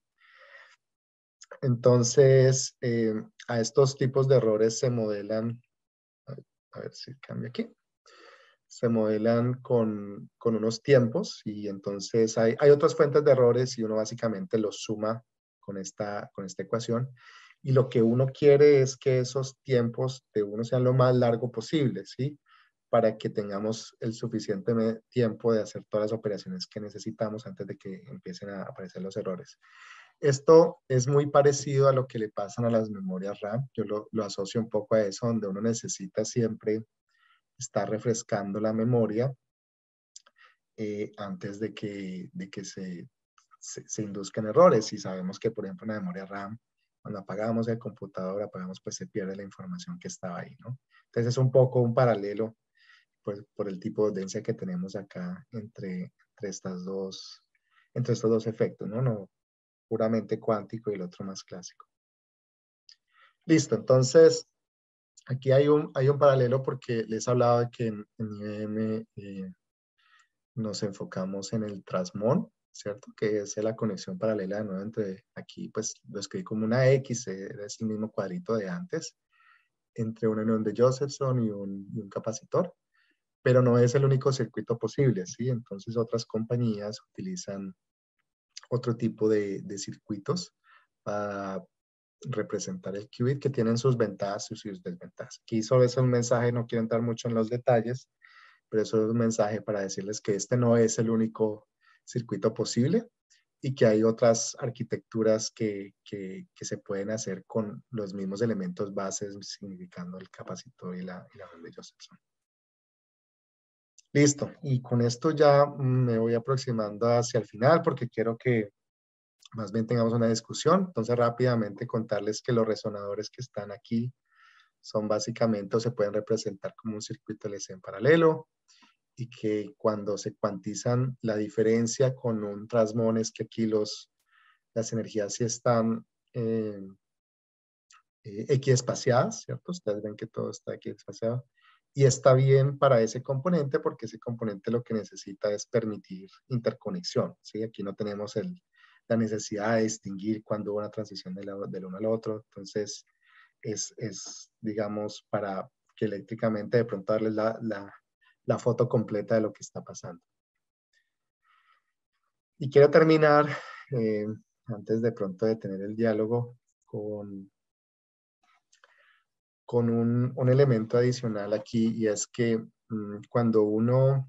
Entonces eh, a estos tipos de errores se modelan, a ver si cambia aquí, se modelan con, con unos tiempos y entonces hay, hay otras fuentes de errores y uno básicamente los suma con esta, con esta ecuación. Y lo que uno quiere es que esos tiempos de uno sean lo más largo posible, ¿sí? Para que tengamos el suficiente tiempo de hacer todas las operaciones que necesitamos antes de que empiecen a aparecer los errores. Esto es muy parecido a lo que le pasan a las memorias RAM. Yo lo, lo asocio un poco a eso, donde uno necesita siempre estar refrescando la memoria eh, antes de que, de que se, se, se induzcan errores. Y sabemos que, por ejemplo, en la memoria RAM, cuando apagamos el computador, apagamos, pues se pierde la información que estaba ahí, ¿no? Entonces es un poco un paralelo pues, por el tipo de audiencia que tenemos acá entre, entre, estas dos, entre estos dos efectos, ¿no? No puramente cuántico y el otro más clásico. Listo, entonces aquí hay un, hay un paralelo porque les he hablado de que en, en I B M eh, nos enfocamos en el Trasmón, ¿cierto? Que es la conexión paralela, ¿no? Entre aquí, pues lo escribí como una X, es el mismo cuadrito de antes, entre un enón de Josephson y un, y un capacitor, pero no es el único circuito posible, ¿sí? Entonces otras compañías utilizan otro tipo de, de circuitos para representar el qubit que tienen sus ventajas y sus desventajas. Aquí solo es un mensaje, no quiero entrar mucho en los detalles, pero eso es un mensaje para decirles que este no es el único circuito posible y que hay otras arquitecturas que, que, que se pueden hacer con los mismos elementos bases, significando el capacitor y la, y la red de Josephson. Listo, y con esto ya me voy aproximando hacia el final porque quiero que más bien tengamos una discusión. Entonces rápidamente contarles que los resonadores que están aquí son básicamente o se pueden representar como un circuito L C en paralelo y que cuando se cuantizan la diferencia con un Trasmón es que aquí los, las energías sí están eh, eh, equiespaciadas, ¿cierto? Ustedes ven que todo está equiespaciado y está bien para ese componente porque ese componente lo que necesita es permitir interconexión, ¿sí? Aquí no tenemos el, la necesidad de distinguir cuando hubo una transición de la, del uno al otro, entonces es, es, digamos, para que eléctricamente de pronto darles la, la, la foto completa de lo que está pasando. Y quiero terminar, eh, antes de pronto de tener el diálogo, con, con un, un elemento adicional aquí, y es que mmm, cuando uno,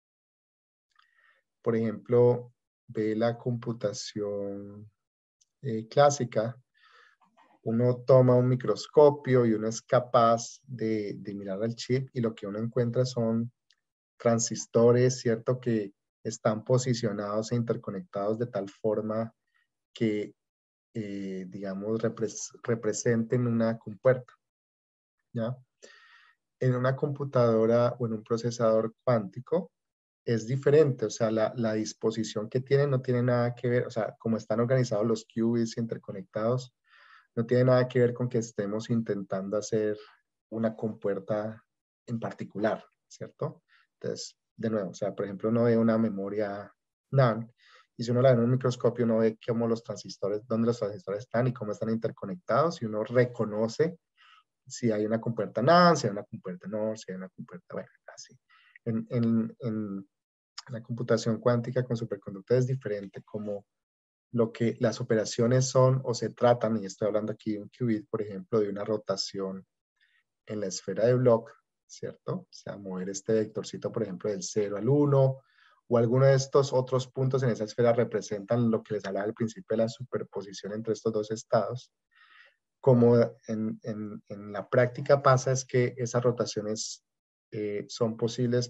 por ejemplo, ve la computación eh, clásica, uno toma un microscopio y uno es capaz de, de mirar al chip y lo que uno encuentra son transistores, ¿cierto? Que están posicionados e interconectados de tal forma que, eh, digamos, repres representen una compuerta, ¿ya? En una computadora o en un procesador cuántico es diferente, o sea, la, la disposición que tienen no tiene nada que ver, o sea, como están organizados los qubits interconectados, no tiene nada que ver con que estemos intentando hacer una compuerta en particular, ¿cierto? Entonces, de nuevo, o sea, por ejemplo, uno ve una memoria NAND y si uno la ve en un microscopio, uno ve cómo los transistores, dónde los transistores están y cómo están interconectados y uno reconoce si hay una compuerta NAND, si hay una compuerta NOR, si hay una compuerta, bueno, así. En, en, en la computación cuántica con superconductores es diferente, como lo que las operaciones son o se tratan, y estoy hablando aquí de un qubit, por ejemplo, de una rotación en la esfera de Bloch, ¿cierto? O sea, mover este vectorcito, por ejemplo, del cero al uno, o alguno de estos otros puntos en esa esfera representan lo que les hablaba al principio de la superposición entre estos dos estados. Como en, en, en la práctica pasa es que esas rotaciones eh, son posibles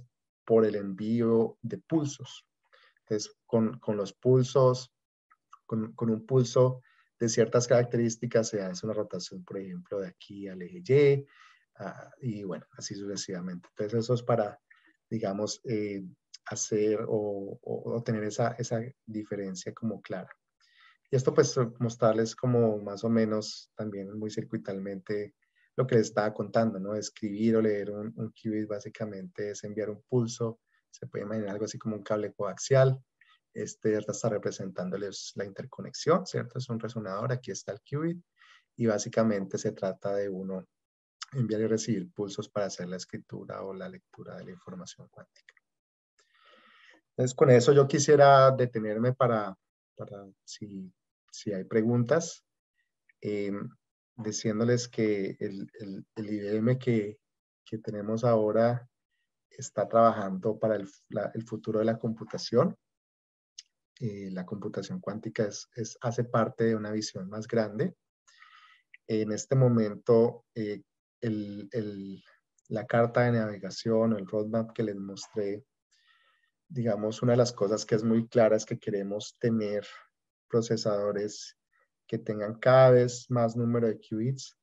por el envío de pulsos. Entonces, con, con los pulsos, con, con un pulso de ciertas características se hace una rotación, por ejemplo, de aquí al eje Y, uh, y bueno, así sucesivamente. Entonces, eso es para, digamos, eh, hacer o, o, o tener esa, esa diferencia como clara. Y esto pues mostrarles como más o menos también muy circuitalmente lo que les estaba contando, ¿no? Escribir o leer un, un qubit básicamente es enviar un pulso, se puede imaginar algo así como un cable coaxial. Este está representándoles la interconexión, ¿cierto? Es un resonador, aquí está el qubit y básicamente se trata de uno enviar y recibir pulsos para hacer la escritura o la lectura de la información cuántica. Entonces, con eso yo quisiera detenerme para, para si, si hay preguntas, eh, diciéndoles que el, el, el I B M que, que tenemos ahora está trabajando para el, la, el futuro de la computación. Eh, la computación cuántica es, es, hace parte de una visión más grande. En este momento, eh, el, el, la carta de navegación o el roadmap que les mostré, digamos, una de las cosas que es muy clara es que queremos tener procesadores que tengan cada vez más número de qubits.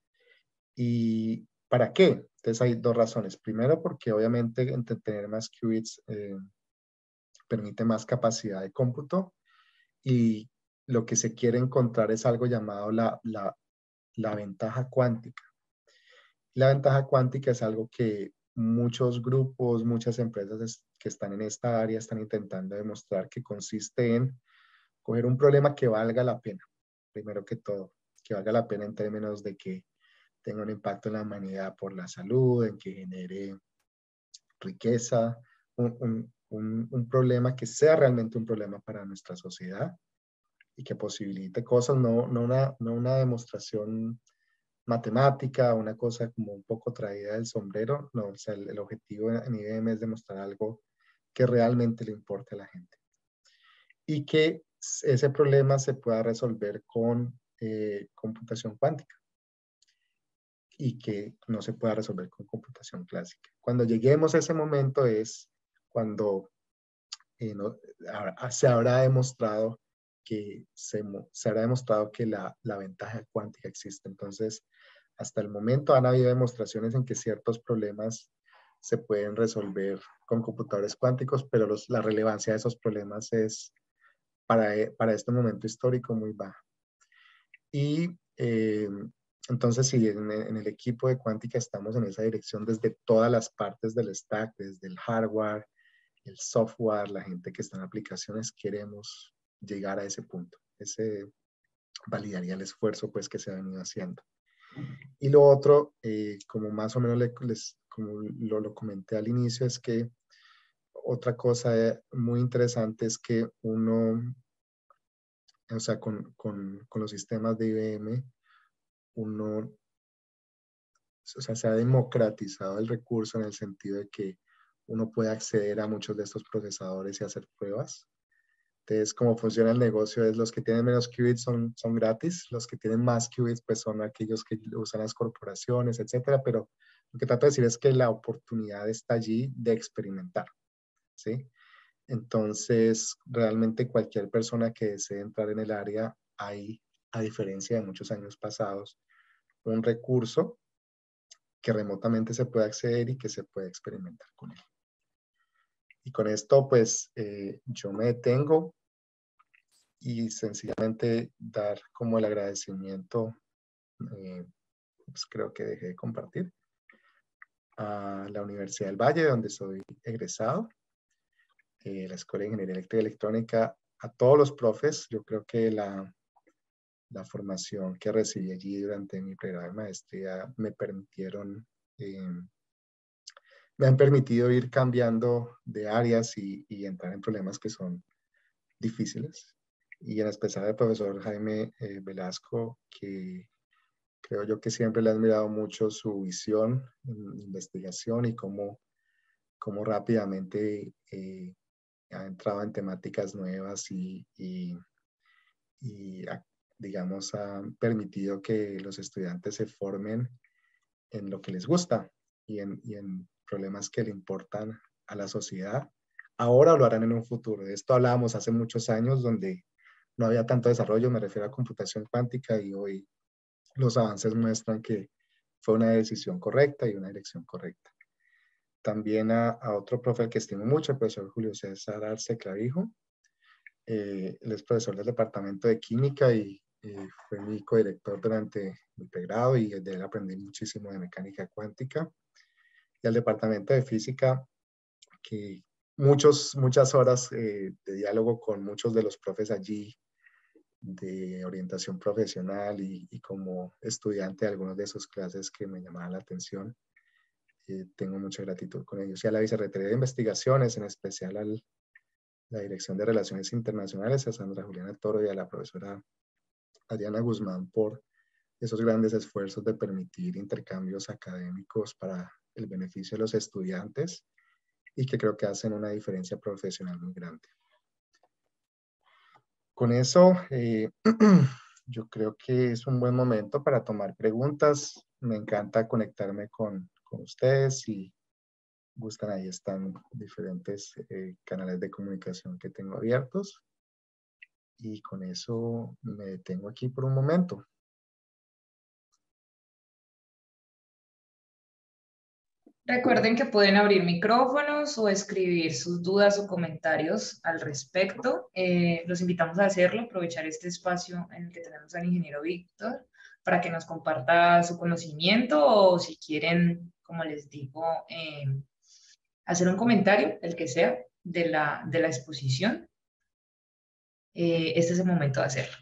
¿Y para qué? Entonces hay dos razones. Primero, porque obviamente entre tener más qubits eh, permite más capacidad de cómputo y lo que se quiere encontrar es algo llamado la, la, la ventaja cuántica. La ventaja cuántica es algo que muchos grupos, muchas empresas que están en esta área están intentando demostrar, que consiste en coger un problema que valga la pena, primero que todo, que valga la pena en términos de que tenga un impacto en la humanidad por la salud, en que genere riqueza, un, un, un, un problema que sea realmente un problema para nuestra sociedad y que posibilite cosas, no, no, una, no una demostración matemática, una cosa como un poco traída del sombrero. No, o sea, el, el objetivo en I B M es demostrar algo que realmente le importe a la gente. Y que ese problema se pueda resolver con eh, computación cuántica y que no se pueda resolver con computación clásica. Cuando lleguemos a ese momento es cuando eh, no, se habrá demostrado que se, se habrá demostrado que la, la ventaja cuántica existe. Entonces, hasta el momento han habido demostraciones en que ciertos problemas se pueden resolver con computadores cuánticos, pero los, la relevancia de esos problemas es para, para este momento histórico muy baja. Y eh, entonces, sí, en, en el equipo de cuántica estamos en esa dirección desde todas las partes del stack, desde el hardware, el software, la gente que está en aplicaciones, queremos llegar a ese punto. Ese validaría el esfuerzo pues que se ha venido haciendo. Y lo otro, eh, como más o menos les, les como lo, lo comenté al inicio, es que otra cosa muy interesante es que uno, o sea, con, con, con los sistemas de I B M, uno, o sea, se ha democratizado el recurso en el sentido de que uno puede acceder a muchos de estos procesadores y hacer pruebas. Entonces, cómo funciona el negocio es los que tienen menos qubits son, son gratis, los que tienen más qubits pues son aquellos que usan las corporaciones, etcétera, pero lo que trato de decir es que la oportunidad está allí de experimentar, ¿sí? Entonces, realmente cualquier persona que desee entrar en el área, hay, a diferencia de muchos años pasados, un recurso que remotamente se puede acceder y que se puede experimentar con él. Y con esto, pues, eh, yo me detengo y sencillamente dar como el agradecimiento, eh, pues creo que dejé de compartir, a la Universidad del Valle, donde soy egresado, eh, la Escuela de Ingeniería Eléctrica y Electrónica, a todos los profes. Yo creo que la, la formación que recibí allí durante mi pregrado de maestría me permitieron, eh, me han permitido ir cambiando de áreas y, y entrar en problemas que son difíciles. Y en especial el profesor Jaime eh, Velasco, que creo yo que siempre le he admirado mucho su visión en investigación y cómo, cómo rápidamente eh, ha entrado en temáticas nuevas y, y, y ha, digamos, ha permitido que los estudiantes se formen en lo que les gusta y en, y en problemas que le importan a la sociedad, ahora o lo harán en un futuro. De esto hablábamos hace muchos años donde no había tanto desarrollo, me refiero a computación cuántica, y hoy los avances muestran que fue una decisión correcta y una elección correcta. También a, a otro profe que estimo mucho, el profesor Julio César Arce Clavijo. Eh, él es profesor del departamento de química y eh, fue mi codirector durante mi pregrado, y de él aprendí muchísimo de mecánica cuántica. Y al departamento de física, que muchos, muchas horas eh, de diálogo con muchos de los profes allí, de orientación profesional y, y como estudiante de algunas de sus clases que me llamaban la atención. Eh, tengo mucha gratitud con ellos. Y a la Vicerrectoría de Investigaciones, en especial a la Dirección de Relaciones Internacionales, a Sandra Juliana Toro y a la profesora Adriana Guzmán, por esos grandes esfuerzos de permitir intercambios académicos para el beneficio de los estudiantes, y que creo que hacen una diferencia profesional muy grande. Con eso, eh, yo creo que es un buen momento para tomar preguntas. Me encanta conectarme con, con ustedes. Si gustan, ahí están diferentes eh, canales de comunicación que tengo abiertos. Y con eso me detengo aquí por un momento. Recuerden que pueden abrir micrófonos o escribir sus dudas o comentarios al respecto. Eh, los invitamos a hacerlo, aprovechar este espacio en el que tenemos al ingeniero Víctor para que nos comparta su conocimiento, o si quieren, como les digo, eh, hacer un comentario, el que sea, de la, de la exposición. Eh, este es el momento de hacerlo.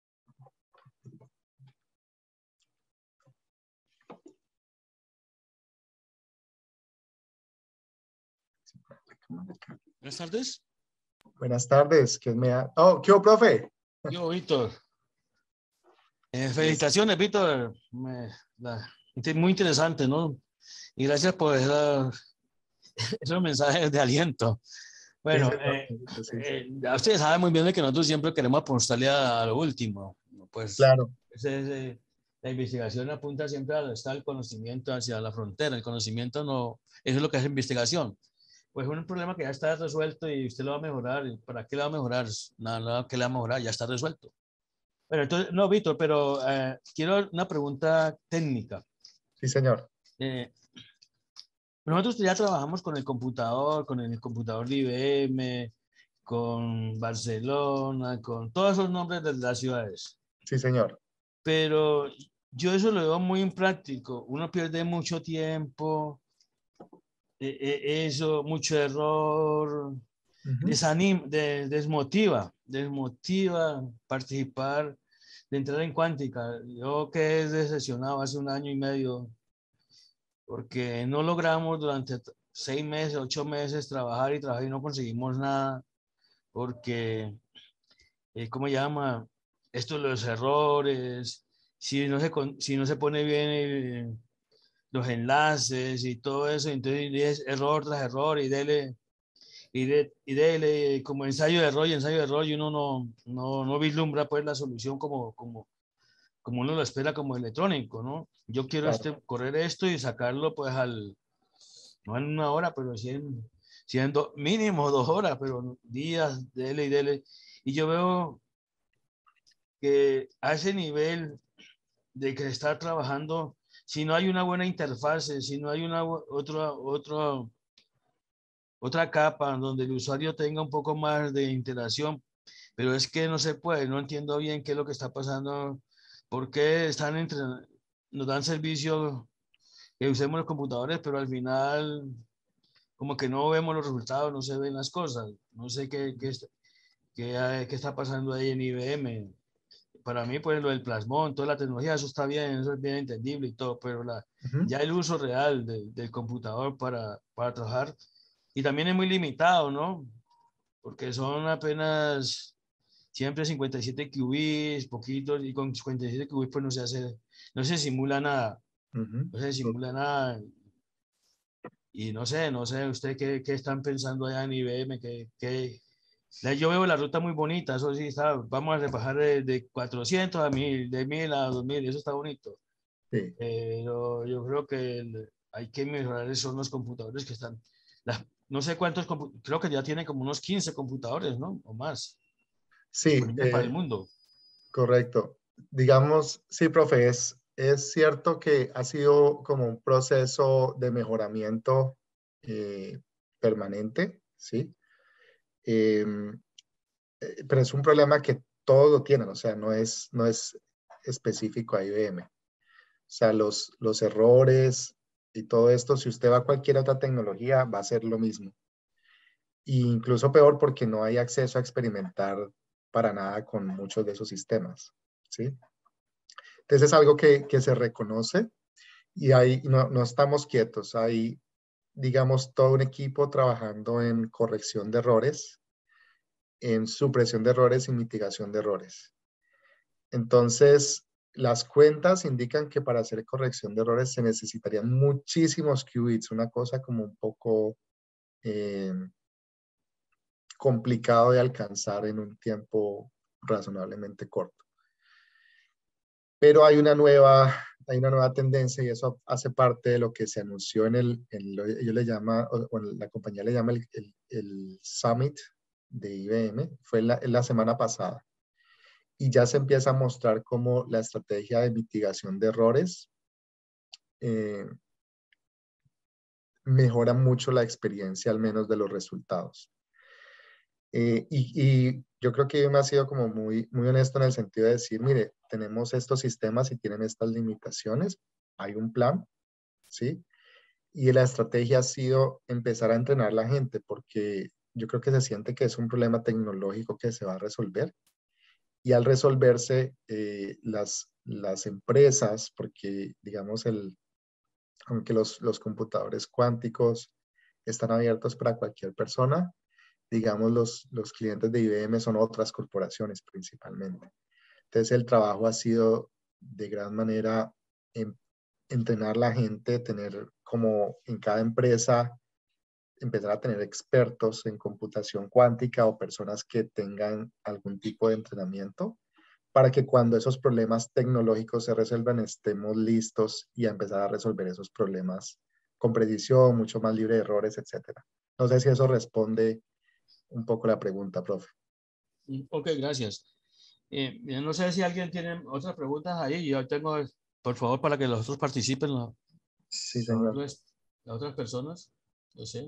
Buenas tardes. Buenas tardes. ¿Quién me ha... Oh, ¿qué hubo, profe? Yo, Víctor. Eh, felicitaciones, Víctor. Me, la, muy interesante, ¿no? Y gracias por esa, esos mensajes de aliento. Bueno, Sí, eh, sí, sí. eh, ustedes saben muy bien de que nosotros siempre queremos apostarle a, a lo último. Pues Claro. ese, ese, la investigación apunta siempre a estar el conocimiento hacia la frontera. El conocimiento no, eso es lo que es investigación. Pues un problema que ya está resuelto y usted lo va a mejorar. ¿Para qué le va a mejorar? Nada, nada que le va a mejorar, ya está resuelto. Pero entonces, no, Víctor, pero eh, quiero una pregunta técnica. Sí, señor. Eh, nosotros ya trabajamos con el computador, con el computador de I B M, con Barcelona, con todos esos nombres de las ciudades. Sí, señor. Pero yo eso lo veo muy impráctico. Uno pierde mucho tiempo, eh, eh, eso, mucho error. Uh-huh. Desanim, de, desmotiva, desmotiva participar de entrar en cuántica. Yo quedé decepcionado hace un año y medio porque no logramos durante seis meses, ocho meses trabajar y trabajar y no conseguimos nada porque, eh, ¿cómo llama? Esto los errores, si no se, si no se pone bien eh, los enlaces y todo eso, entonces es error tras error y dele y de, y de, como ensayo de error y ensayo de error, y uno no, no, no vislumbra pues la solución como, como, como uno lo espera como electrónico, ¿no? Yo quiero Claro. este, correr esto y sacarlo pues al, no en una hora, pero sí en, sí en do, mínimo dos horas, pero días, dele y dele. Y yo veo que a ese nivel de que está trabajando, si no hay una buena interfase, si no hay una otra, otra otra capa donde el usuario tenga un poco más de interacción, pero es que no se puede, no entiendo bien qué es lo que está pasando, por qué están entre, nos dan servicio que usemos los computadores, pero al final como que no vemos los resultados, no se ven las cosas, no sé qué, qué, qué, qué está pasando ahí en I B M. Para mí, pues lo del plasmón, toda la tecnología, eso está bien, eso es bien entendible y todo, pero la, uh-huh. ya el uso real de, del computador para, para trabajar, y también es muy limitado, ¿no? Porque son apenas siempre cincuenta y siete qubits, poquitos, y con cincuenta y siete qubits pues no se hace, no se simula nada, uh-huh. no se simula nada. Y no sé, no sé, ¿usted qué, qué están pensando allá en I B M? ¿Qué, qué? Yo veo la ruta muy bonita, eso sí está, vamos a rebajar de, de cuatrocientos a mil, de mil a dos mil, eso está bonito. Sí. Pero yo creo que el, hay que mejorar son los computadores que están, las, no sé cuántos, creo que ya tiene como unos quince computadores, ¿no? O más. Sí, Disponibles eh, para el mundo. correcto. Digamos, sí, profe, es, es cierto que ha sido como un proceso de mejoramiento eh, permanente, ¿sí? Eh, eh, pero es un problema que todos lo tienen, o sea, no es, no es específico a I B M. O sea, los, los errores y todo esto, si usted va a cualquier otra tecnología, va a ser lo mismo. E incluso peor porque no hay acceso a experimentar para nada con muchos de esos sistemas, ¿sí? Entonces es algo que, que se reconoce y ahí no, no estamos quietos. Hay, digamos, todo un equipo trabajando en corrección de errores, en supresión de errores y mitigación de errores. Entonces, las cuentas indican que para hacer corrección de errores se necesitarían muchísimos qubits, una cosa como un poco eh, complicado de alcanzar en un tiempo razonablemente corto. Pero hay una nueva, hay una nueva tendencia y eso hace parte de lo que se anunció en el, en lo, ellos le llama, o, o la compañía le llama el, el, el Summit de I B M, fue la, la semana pasada. Y ya se empieza a mostrar cómo la estrategia de mitigación de errores eh, mejora mucho la experiencia, al menos de los resultados. Eh, y, y yo creo que I B M ha sido como muy, muy honesto en el sentido de decir, mire, tenemos estos sistemas y tienen estas limitaciones, hay un plan, ¿sí? Y la estrategia ha sido empezar a entrenar a la gente porque yo creo que se siente que es un problema tecnológico que se va a resolver. Y al resolverse, eh, las, las empresas, porque digamos, el, aunque los, los computadores cuánticos están abiertos para cualquier persona, digamos, los, los clientes de I B M son otras corporaciones principalmente. Entonces, el trabajo ha sido de gran manera en, entrenar a la gente, tener como en cada empresa, empezar a tener expertos en computación cuántica o personas que tengan algún tipo de entrenamiento para que cuando esos problemas tecnológicos se resuelvan estemos listos y a empezar a resolver esos problemas con precisión, mucho más libre de errores, etcétera. No sé si eso responde un poco la pregunta, profe. Ok, gracias. Eh, no sé si alguien tiene otras preguntas ahí. Yo tengo, por favor, para que los otros participen, los, Sí, los señor. otros- las otras personas. Yo sé.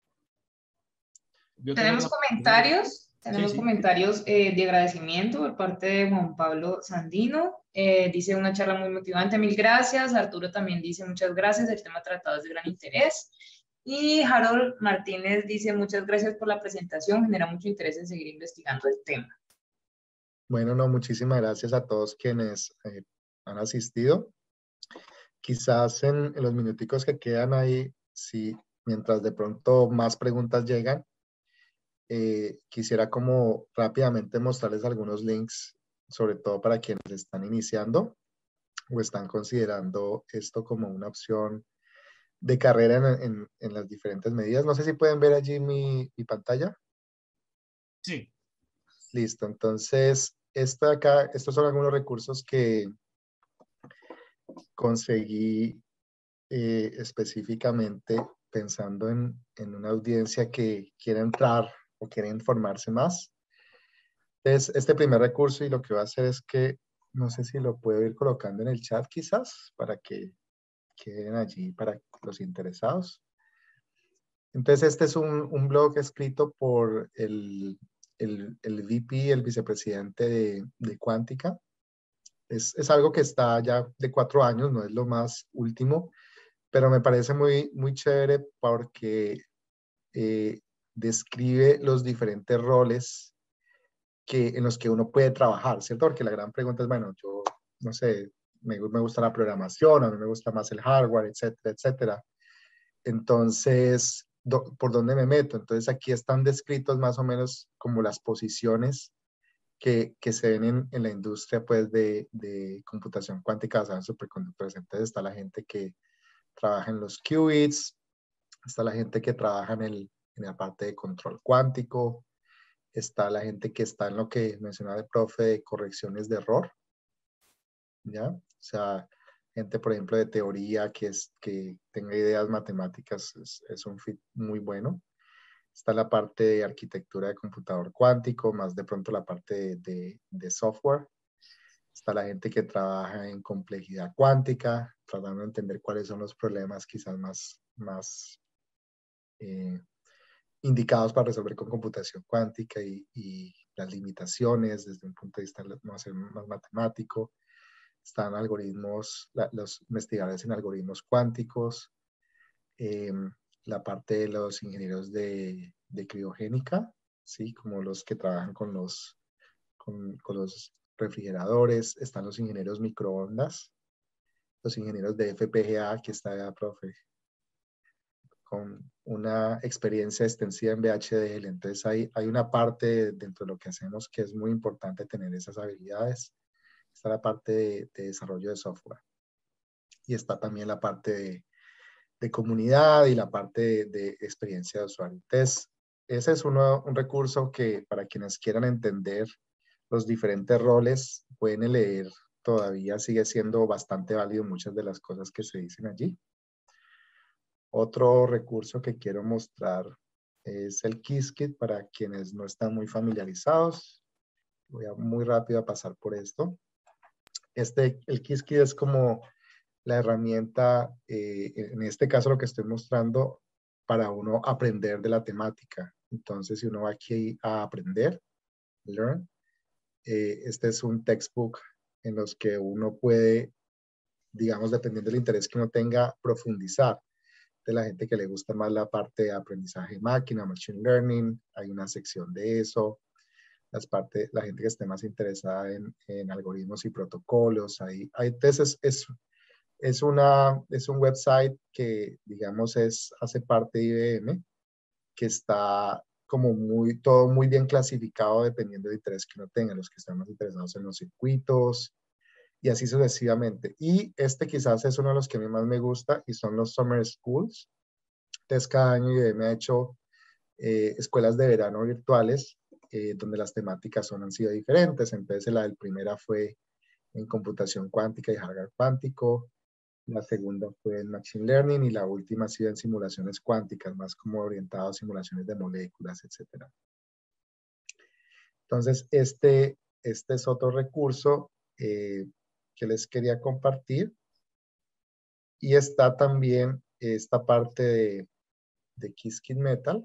Yo tengo Tenemos una... comentarios, tenemos Sí, sí. comentarios eh, de agradecimiento por parte de Juan Pablo Sandino. Eh, dice una charla muy motivante, mil gracias. Arturo también dice muchas gracias, el tema tratado es de gran interés. Y Harold Martínez dice muchas gracias por la presentación, genera mucho interés en seguir investigando el tema. Bueno, no, muchísimas gracias a todos quienes eh, han asistido. Quizás en, en los minuticos que quedan ahí, si mientras de pronto más preguntas llegan, eh, quisiera como rápidamente mostrarles algunos links, sobre todo para quienes están iniciando o están considerando esto como una opción de carrera en, en, en las diferentes medidas. No sé si pueden ver allí mi, mi pantalla. Sí. Listo, entonces, esta acá, estos son algunos recursos que conseguí eh, específicamente pensando en, en una audiencia que quiere entrar o quiere informarse más. Entonces, este primer recurso y lo que voy a hacer es que, no sé si lo puedo ir colocando en el chat quizás, para que queden allí para los interesados. Entonces, este es un, un blog escrito por el, el, el V P, el vicepresidente de, de Cuántica. Es, es algo que está ya de cuatro años, no es lo más último, pero me parece muy, muy chévere porque eh, describe los diferentes roles que, en los que uno puede trabajar, ¿cierto? Porque la gran pregunta es, bueno, yo, no sé, me, me gusta la programación, a mí me gusta más el hardware, etcétera, etcétera. Entonces, do, ¿por dónde me meto? Entonces, aquí están descritos más o menos como las posiciones que, que se ven en, en la industria, pues, de, de computación cuántica basada en superconductores. Entonces, está la gente que trabaja en los qubits, está la gente que trabaja en, el, en la parte de control cuántico, está la gente que está en lo que mencionaba el profe de correcciones de error, ¿ya? O sea, gente, por ejemplo, de teoría que, es, que tenga ideas matemáticas es, es un fit muy bueno. Está la parte de arquitectura de computador cuántico, más de pronto la parte de, de, de software. Está la gente que trabaja en complejidad cuántica, tratando de entender cuáles son los problemas quizás más, más eh, indicados para resolver con computación cuántica y, y las limitaciones desde un punto de vista más, más matemático. Están algoritmos, la, los investigadores en algoritmos cuánticos, eh, la parte de los ingenieros de, de criogénica, ¿sí? Como los que trabajan con los, con, con los refrigeradores. Están los ingenieros microondas, los ingenieros de F P G A, que está ya, profe, con una experiencia extensiva en V H D L. Entonces hay, hay una parte dentro de lo que hacemos que es muy importante tener esas habilidades. Está la parte de, de desarrollo de software. Y está también la parte de, de comunidad y la parte de, de experiencia de usuario. Entonces, ese es uno, un recurso que para quienes quieran entender los diferentes roles, pueden leer. Todavía sigue siendo bastante válido muchas de las cosas que se dicen allí. Otro recurso que quiero mostrar es el Qiskit para quienes no están muy familiarizados. Voy a muy rápido a pasar por esto. Este, el Qiskit es como la herramienta, eh, en este caso lo que estoy mostrando, para uno aprender de la temática. Entonces, si uno va aquí a aprender, learn, eh, este es un textbook en los que uno puede, digamos, dependiendo del interés que uno tenga, profundizar. De la gente que le gusta más la parte de aprendizaje de máquina, machine learning, hay una sección de eso. Las parte, la gente que esté más interesada en, en algoritmos y protocolos, ahí, ahí entonces es, es, una, es un website que, digamos, es, hace parte de I B M, que está como muy, todo muy bien clasificado dependiendo del interés que uno tenga, los que están más interesados en los circuitos, y así sucesivamente. Y este quizás es uno de los que a mí más me gusta y son los Summer Schools. Entonces, cada año I B M ha hecho eh, escuelas de verano virtuales eh, donde las temáticas son, han sido diferentes. Entonces, la del primera fue en computación cuántica y hardware cuántico. La segunda fue en machine learning y la última ha sido en simulaciones cuánticas, más como orientado a simulaciones de moléculas, etcétera. Entonces, este, este es otro recurso eh, que les quería compartir. Y está también esta parte de, de Qiskit Metal,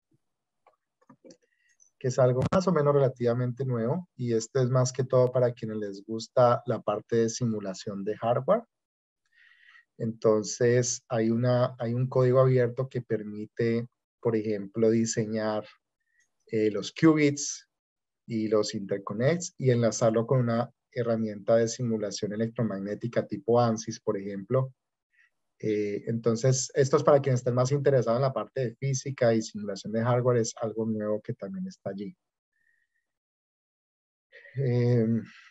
que es algo más o menos relativamente nuevo. Y este es más que todo para quienes les gusta la parte de simulación de hardware. Entonces, hay, una, hay un código abierto que permite, por ejemplo, diseñar eh, los qubits y los interconnects y enlazarlo con una herramienta de simulación electromagnética tipo ANSYS, por ejemplo. Eh, entonces, esto es para quienes estén más interesados en la parte de física y simulación de hardware, es algo nuevo que también está allí. Eh,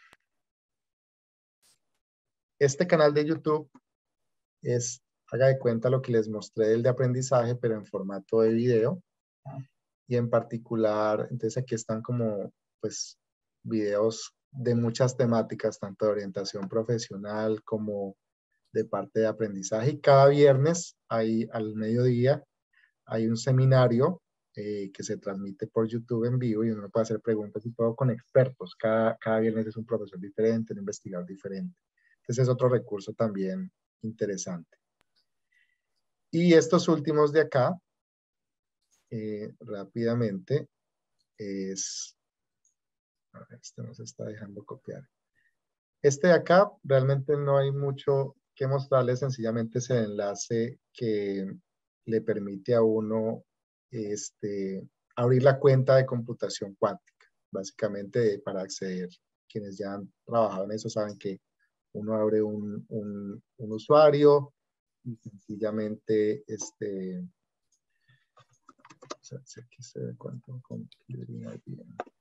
este canal de YouTube es, haga de cuenta lo que les mostré del de aprendizaje, pero en formato de video. Y en particular, entonces aquí están como, pues, videos de muchas temáticas, tanto de orientación profesional como de parte de aprendizaje. Y cada viernes, hay, al mediodía, hay un seminario eh, que se transmite por YouTube en vivo y uno puede hacer preguntas y todo con expertos. Cada, cada viernes es un profesor diferente, un investigador diferente. Entonces es otro recurso también interesante. Y estos últimos de acá, eh, rápidamente, es... A ver, este no se está dejando copiar. Este de acá, realmente no hay mucho que mostrarles, sencillamente es el enlace que le permite a uno este, abrir la cuenta de computación cuántica. Básicamente, para acceder, quienes ya han trabajado en eso saben que uno abre un, un, un usuario y sencillamente, este, o sea, aquí se ve cuánto computing idea.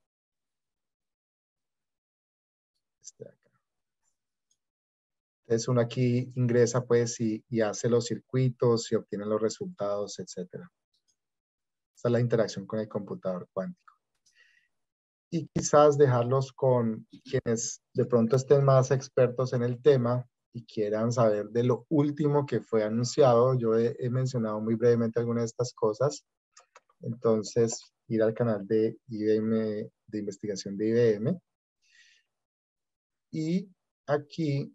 Este de acá. Entonces uno aquí ingresa pues y, y hace los circuitos y obtiene los resultados, etcétera. Esta es la interacción con el computador cuántico. Y quizás dejarlos con quienes de pronto estén más expertos en el tema y quieran saber de lo último que fue anunciado. Yo he, he mencionado muy brevemente algunas de estas cosas. Entonces, ir al canal de I B M, de investigación de I B M. Y aquí,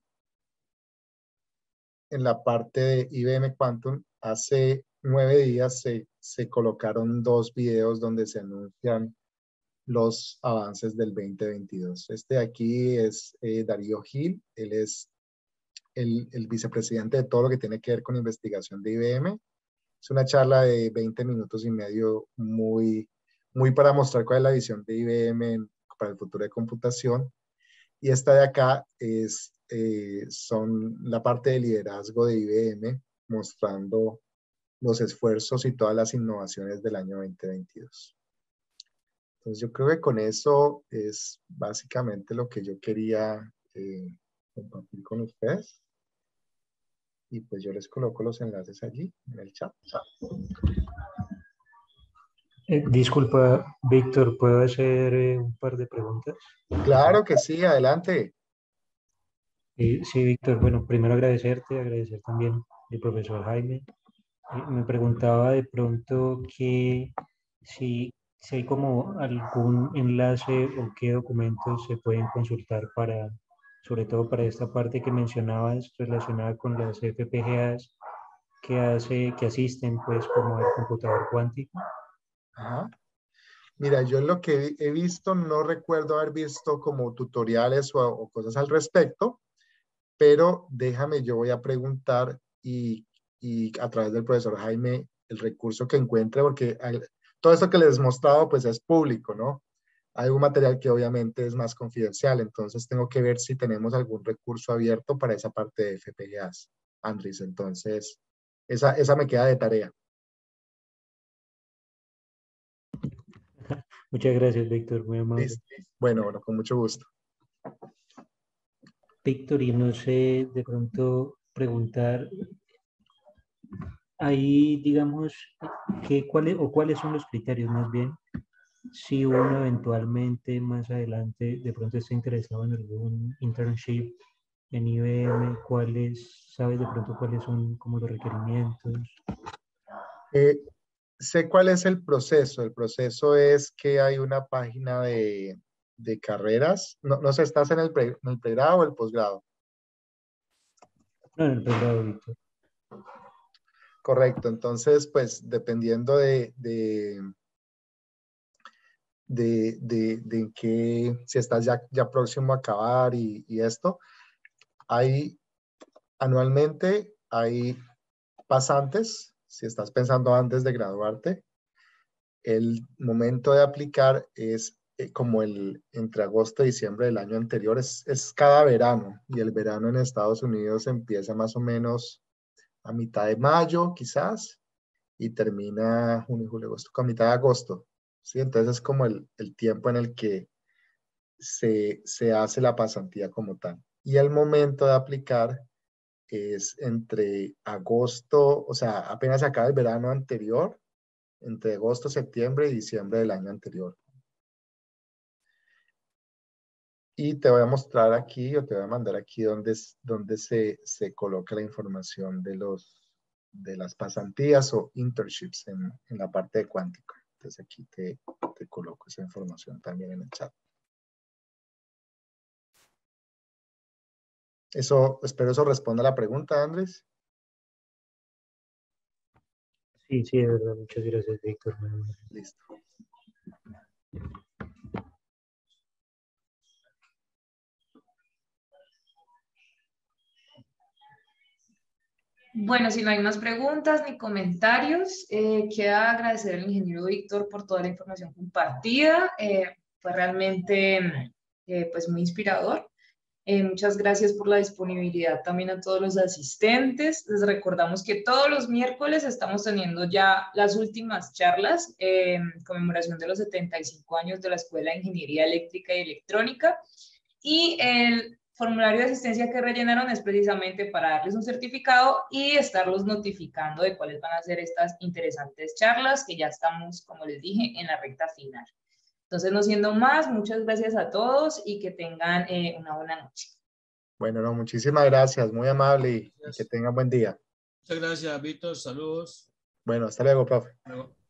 en la parte de I B M Quantum, hace nueve días se, se colocaron dos videos donde se anuncian los avances del veinte veintidós. Este de aquí es eh, Darío Gil, él es el, el vicepresidente de todo lo que tiene que ver con investigación de I B M. Es una charla de veinte minutos y medio muy, muy para mostrar cuál es la visión de I B M en, para el futuro de computación. Y esta de acá es, eh, son la parte de liderazgo de I B M mostrando los esfuerzos y todas las innovaciones del año veinte veintidós. Entonces yo creo que con eso es básicamente lo que yo quería eh, compartir con ustedes. Y pues yo les coloco los enlaces allí en el chat. Eh, disculpa, Víctor, ¿puedo hacer eh, un par de preguntas? Claro que sí, adelante. Eh, sí, Víctor, bueno, primero agradecerte, agradecer también al profesor Jaime. Eh, me preguntaba de pronto que si, si hay como algún enlace o qué documentos se pueden consultar para, sobre todo para esta parte que mencionabas relacionada con las F P G As que, hace, que asisten pues como al computador cuántico. Ajá. Mira, yo lo que he visto, no recuerdo haber visto como tutoriales o, o cosas al respecto, pero déjame, yo voy a preguntar y, y a través del profesor Jaime el recurso que encuentre, porque hay, todo esto que les he mostrado pues es público, ¿no? Hay un material que obviamente es más confidencial, entonces tengo que ver si tenemos algún recurso abierto para esa parte de F P G As, Andrés. Entonces, esa, esa me queda de tarea. Muchas gracias, Víctor, muy amable. Listo. Bueno, bueno, con mucho gusto. Víctor, y no sé, de pronto preguntar, ahí digamos, que, ¿cuáles, o cuáles son los criterios más bien? Si uno eventualmente más adelante de pronto está interesado en algún internship en I B M, ¿cuáles, sabes de pronto cuáles son como los requerimientos? Eh, sé cuál es el proceso. El proceso es que hay una página de, de carreras. No, no sé, ¿estás en el, pre, en el pregrado o el posgrado? No, en el pregrado, Víctor. Correcto. Entonces, pues, dependiendo de, de, de, de, de qué, si estás ya, ya próximo a acabar y, y esto, hay anualmente, hay pasantes, si estás pensando antes de graduarte, el momento de aplicar es eh, como el entre agosto y diciembre del año anterior, es, es cada verano, y el verano en Estados Unidos empieza más o menos a mitad de mayo, quizás, y termina junio, julio, agosto, a mitad de agosto, ¿sí? Entonces es como el, el tiempo en el que se, se hace la pasantía como tal. Y el momento de aplicar es entre agosto, o sea, apenas acaba el verano anterior, entre agosto, septiembre y diciembre del año anterior. Y te voy a mostrar aquí, o te voy a mandar aquí donde, donde se, se coloca la información de, los, de las pasantías o internships en, en la parte de cuántica. Entonces aquí te, te coloco esa información también en el chat. Eso, espero eso responda a la pregunta, Andrés. Sí, sí, de verdad, muchas gracias, Víctor. Listo. Bueno, si no hay más preguntas ni comentarios, eh, queda agradecer al ingeniero Víctor por toda la información compartida. Eh, fue realmente eh, pues muy inspirador. Eh, muchas gracias por la disponibilidad también a todos los asistentes. Les recordamos que todos los miércoles estamos teniendo ya las últimas charlas eh, en conmemoración de los setenta y cinco años de la Escuela de Ingeniería Eléctrica y Electrónica. Y el formulario de asistencia que rellenaron es precisamente para darles un certificado y estarlos notificando de cuáles van a ser estas interesantes charlas, que ya estamos, como les dije, en la recta final. Entonces, no siendo más, muchas gracias a todos y que tengan eh, una buena noche. Bueno, no, muchísimas gracias, muy amable y, y que tengan buen día. Muchas gracias, Víctor. Saludos. Bueno, hasta luego, profe. Luego.